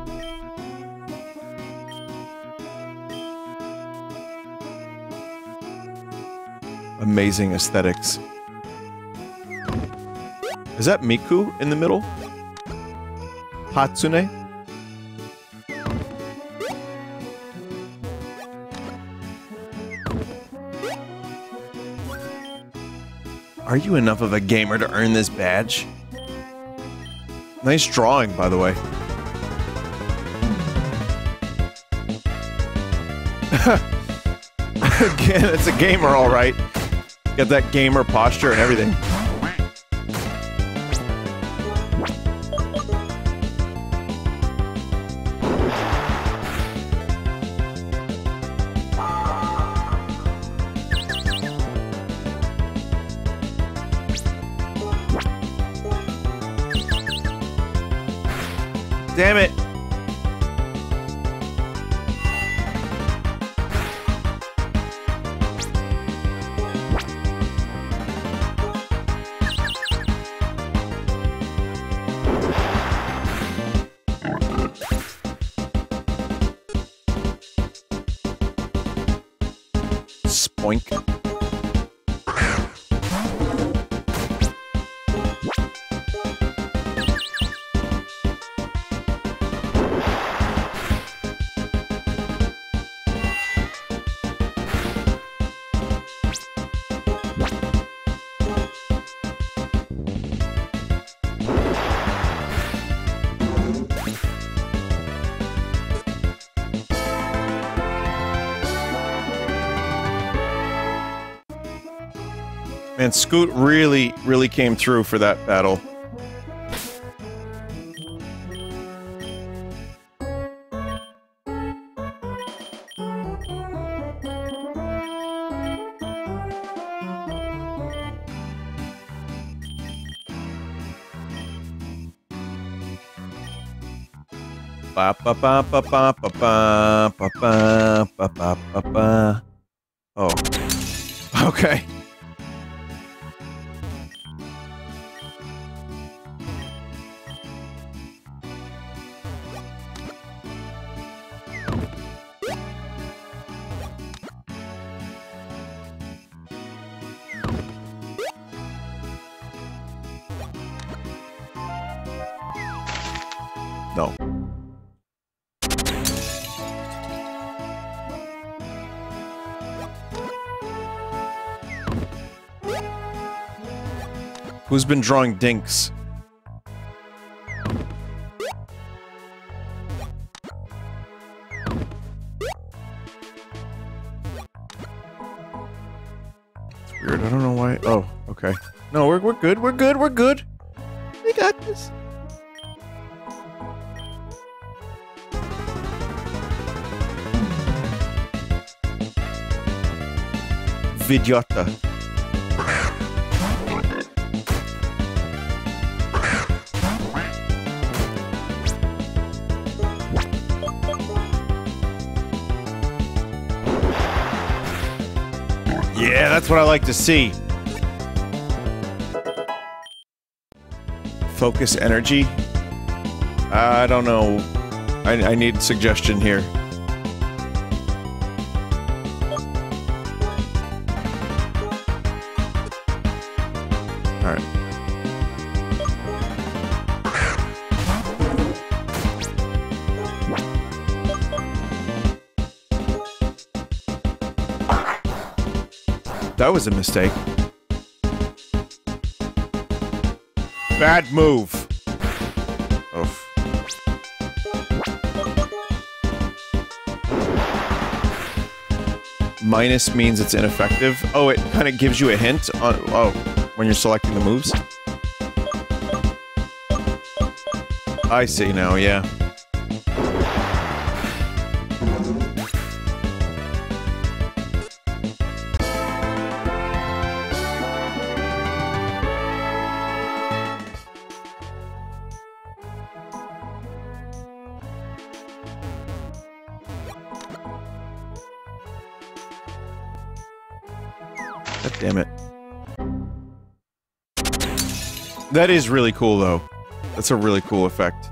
Amazing aesthetics. Is that Miku in the middle? Hatsune? Are you enough of a gamer to earn this badge? Nice drawing, by the way. Again, it's a gamer, alright. Got that gamer posture and everything. Damn it! Spoink. And Scoot really, really came through for that battle. Ba ba ba ba ba ba ba ba ba ba ba ba ba. Oh. Okay. No. Who's been drawing dinks? It's weird. I don't know why. Oh, okay. No, we're we're good. We're good. We're good. We got this. Vidyata. Yeah, that's what I like to see. Focus energy? I don't know. I, I need suggestion here. Alright. That was a mistake. Bad move. Oof. Minus means it's ineffective. Oh, it kind of gives you a hint on, oh, when you're selecting the moves. I see now, yeah. God damn it. That is really cool, though. That's a really cool effect.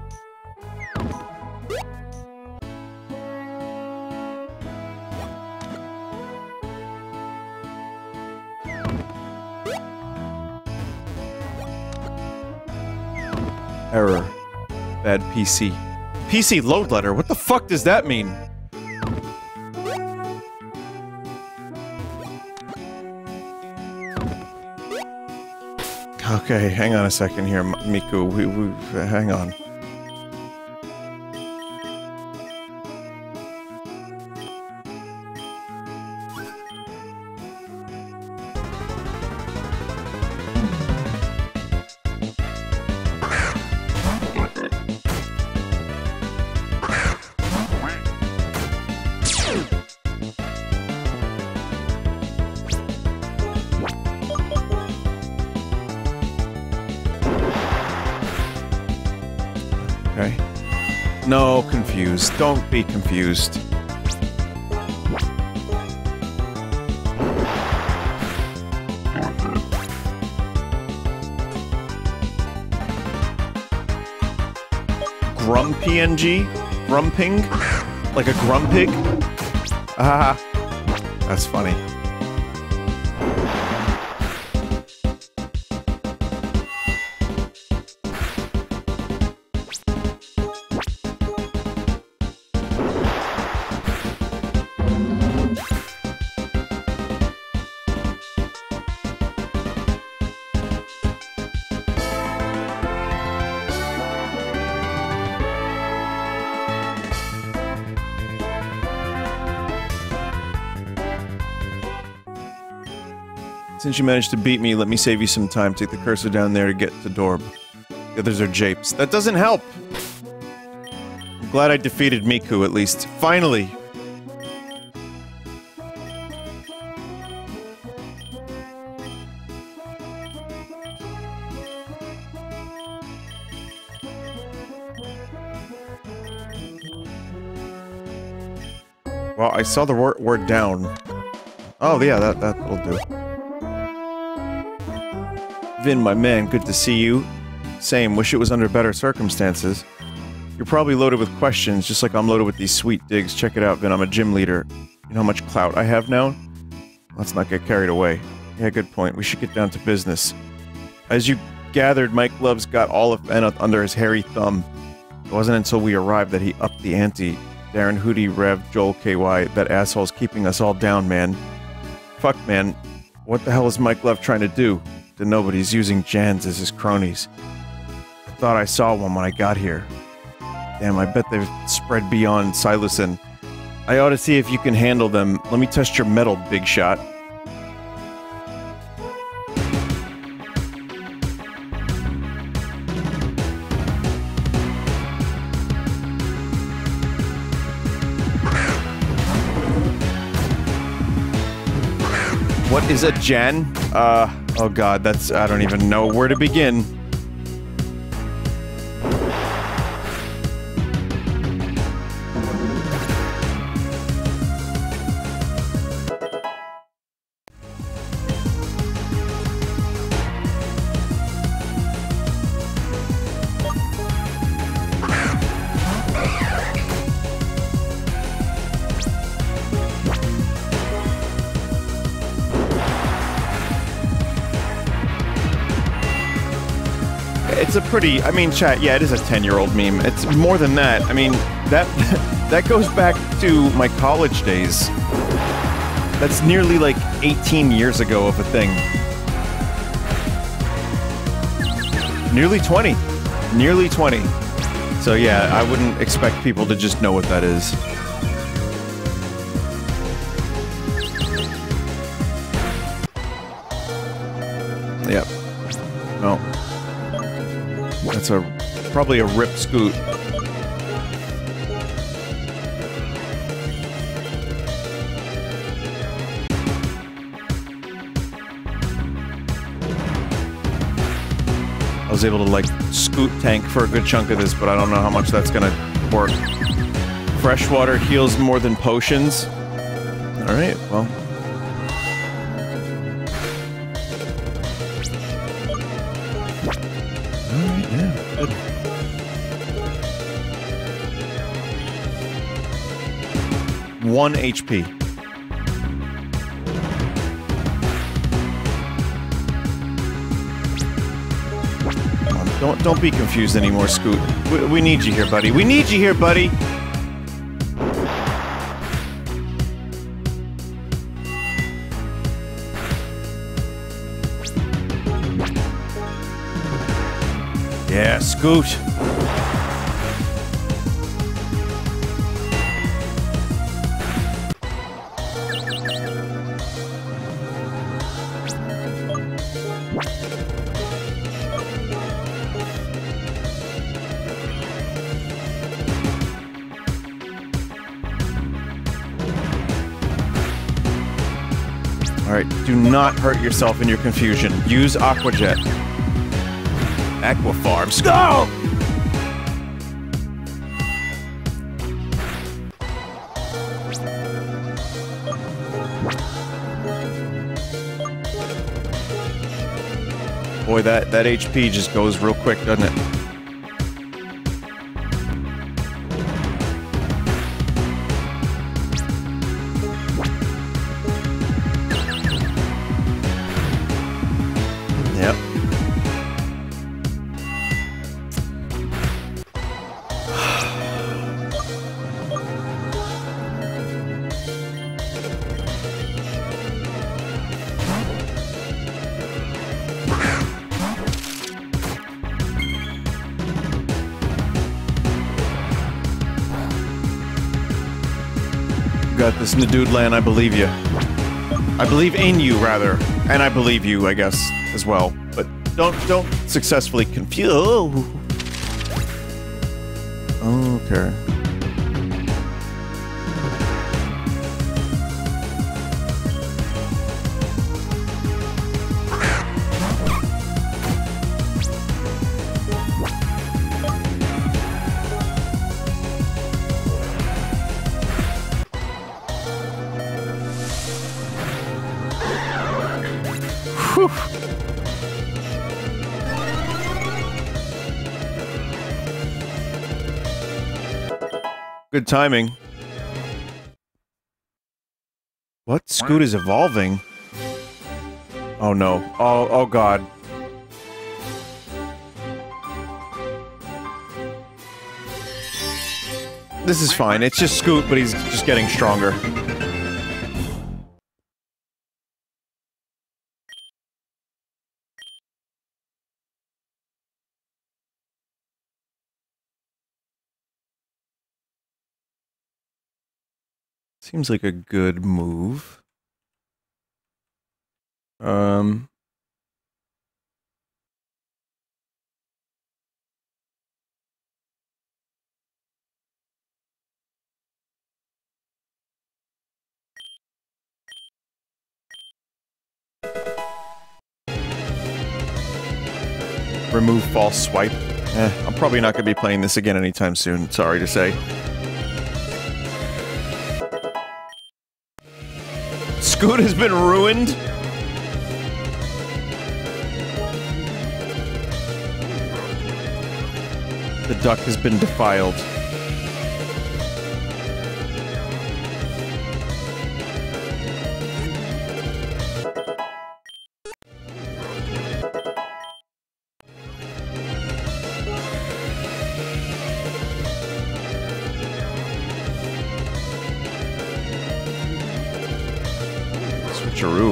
Error. Bad P C. P C load letter? What the fuck does that mean? Okay, hang on a second here, M Miku. We, we, hang on. Okay. No, confused. Don't be confused. Grumpy N G? Grumping? Like a grumpig? Ah, that's funny. Since you managed to beat me, let me save you some time. Take the cursor down there to get to Dorb. The others are japes. That doesn't help! I'm glad I defeated Miku, at least. Finally! Well, I saw the word, word down. Oh, yeah, that, that will do. Vin, my man, good to see you. Same, wish it was under better circumstances. You're probably loaded with questions, just like I'm loaded with these sweet digs. Check it out, Vin, I'm a gym leader. You know how much clout I have now? Let's not get carried away. Yeah, good point. We should get down to business. As you gathered, Mike Love's got all of N under his hairy thumb. It wasn't until we arrived that he upped the ante. Darren, Hootie, Rev, Joel, K Y, that asshole's keeping us all down, man. Fuck, man. What the hell is Mike Love trying to do? that nobody's using Jans as his cronies. Thought I saw one when I got here. Damn, I bet they've spread beyond Silusan. I ought to see if you can handle them. Let me test your metal, big shot. What is a Jan? Uh, oh god, that's... I don't even know where to begin. It's a pretty, I mean, chat, yeah, it is a ten-year-old meme. It's more than that. I mean, that that goes back to my college days. That's nearly like eighteen years ago of a thing. Nearly twenty. Nearly twenty. So yeah, I wouldn't expect people to just know what that is. Yep. No. That's a probably a rip Scoot. I was able to like Scoot tank for a good chunk of this, but I don't know how much that's gonna work. Freshwater heals more than potions. All right, well. One H P. Don't don't be confused anymore, Scoot. We, we need you here, buddy. We need you here, buddy. Yeah, Scoot. Alright, do not hurt yourself in your confusion. Use Aqua Jet. Aqua Farms. Go! Boy, that, that H P just goes real quick, doesn't it? Yep. Got this Nadoodland, I believe you. I believe in you, rather. And I believe you, I guess, as well. But don't, don't successfully confuse... Oh, okay. Whew. Good timing. What? Scoot is evolving? Oh no. Oh, oh god. This is fine. It's just Scoot, but he's just getting stronger. Seems like a good move. Um... Remove false swipe. Eh, I'm probably not going to be playing this again anytime soon, sorry to say. Scoot has been ruined? The duck has been defiled. Switcheroo.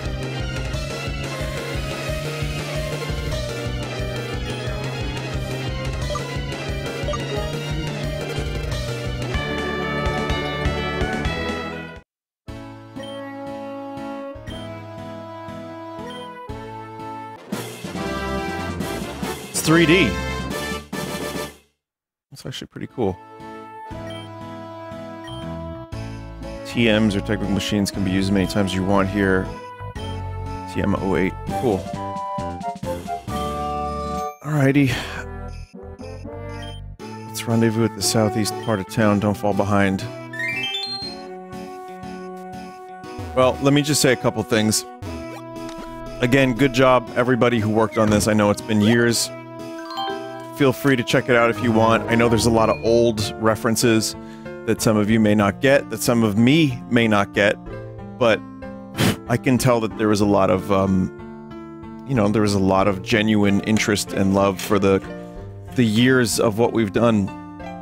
It's three D. That's actually pretty cool. T Ms or technical machines can be used as many times as you want here. T M oh eight. Cool. Alrighty. Let's rendezvous at the southeast part of town. Don't fall behind. Well, let me just say a couple things. Again, good job, everybody who worked on this. I know it's been years. Feel free to check it out if you want. I know there's a lot of old references that some of you may not get, that some of me may not get, but I can tell that there was a lot of, um, you know, there was a lot of genuine interest and love for the, the years of what we've done.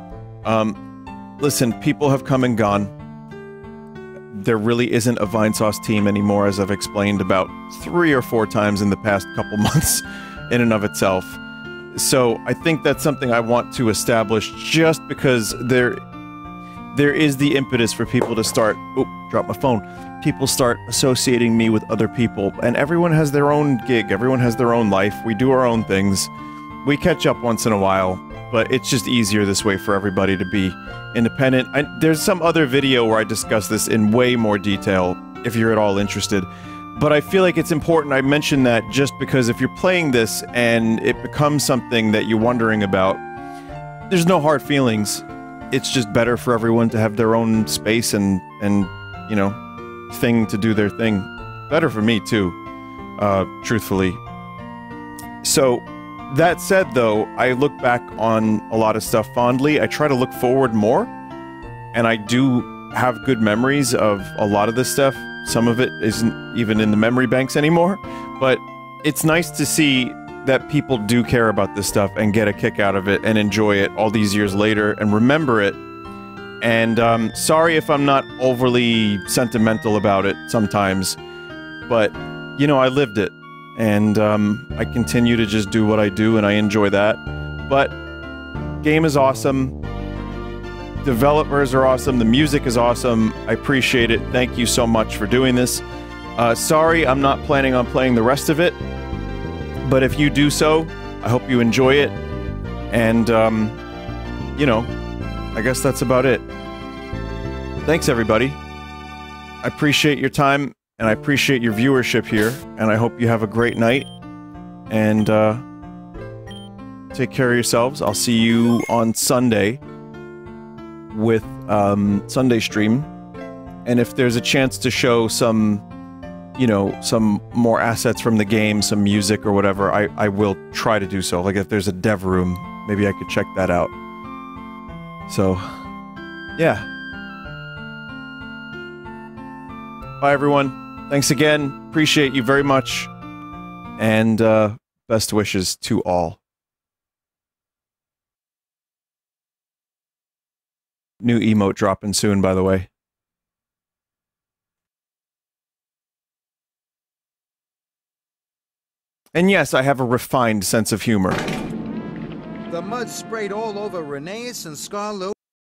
Um, listen, people have come and gone. There really isn't a Vinesauce team anymore, as I've explained about three or four times in the past couple months in and of itself. So I think that's something I want to establish just because there there is the impetus for people to start, oh, drop my phone, people start associating me with other people, and everyone has their own gig, everyone has their own life, we do our own things, we catch up once in a while, but it's just easier this way for everybody to be independent. I, there's some other video where I discuss this in way more detail, if you're at all interested, but I feel like it's important I mention that just because if you're playing this and it becomes something that you're wondering about, there's no hard feelings. It's just better for everyone to have their own space and, and, you know, thing to do their thing. Better for me, too, uh, truthfully. So, that said, though, I look back on a lot of stuff fondly. I try to look forward more, and I do have good memories of a lot of this stuff. Some of it isn't even in the memory banks anymore, but it's nice to see that people do care about this stuff and get a kick out of it and enjoy it all these years later and remember it. And um, sorry if I'm not overly sentimental about it sometimes, but, you know, I lived it. And um, I continue to just do what I do and I enjoy that. But game is awesome. Developers are awesome. The music is awesome. I appreciate it. Thank you so much for doing this. Uh, sorry, I'm not planning on playing the rest of it. But if you do so, I hope you enjoy it. And, um, you know, I guess that's about it. Thanks, everybody. I appreciate your time, and I appreciate your viewership here, and I hope you have a great night. And, uh, take care of yourselves. I'll see you on Sunday with, um, Sunday stream. And if there's a chance to show some, you know, some more assets from the game, some music or whatever, I, I will try to do so. Like, if there's a dev room, maybe I could check that out. So, yeah. Bye, everyone. Thanks again. Appreciate you very much. And, uh, best wishes to all. New emote dropping soon, by the way. And yes, I have a refined sense of humor. The mud sprayed all over Rheneas and Scarlo.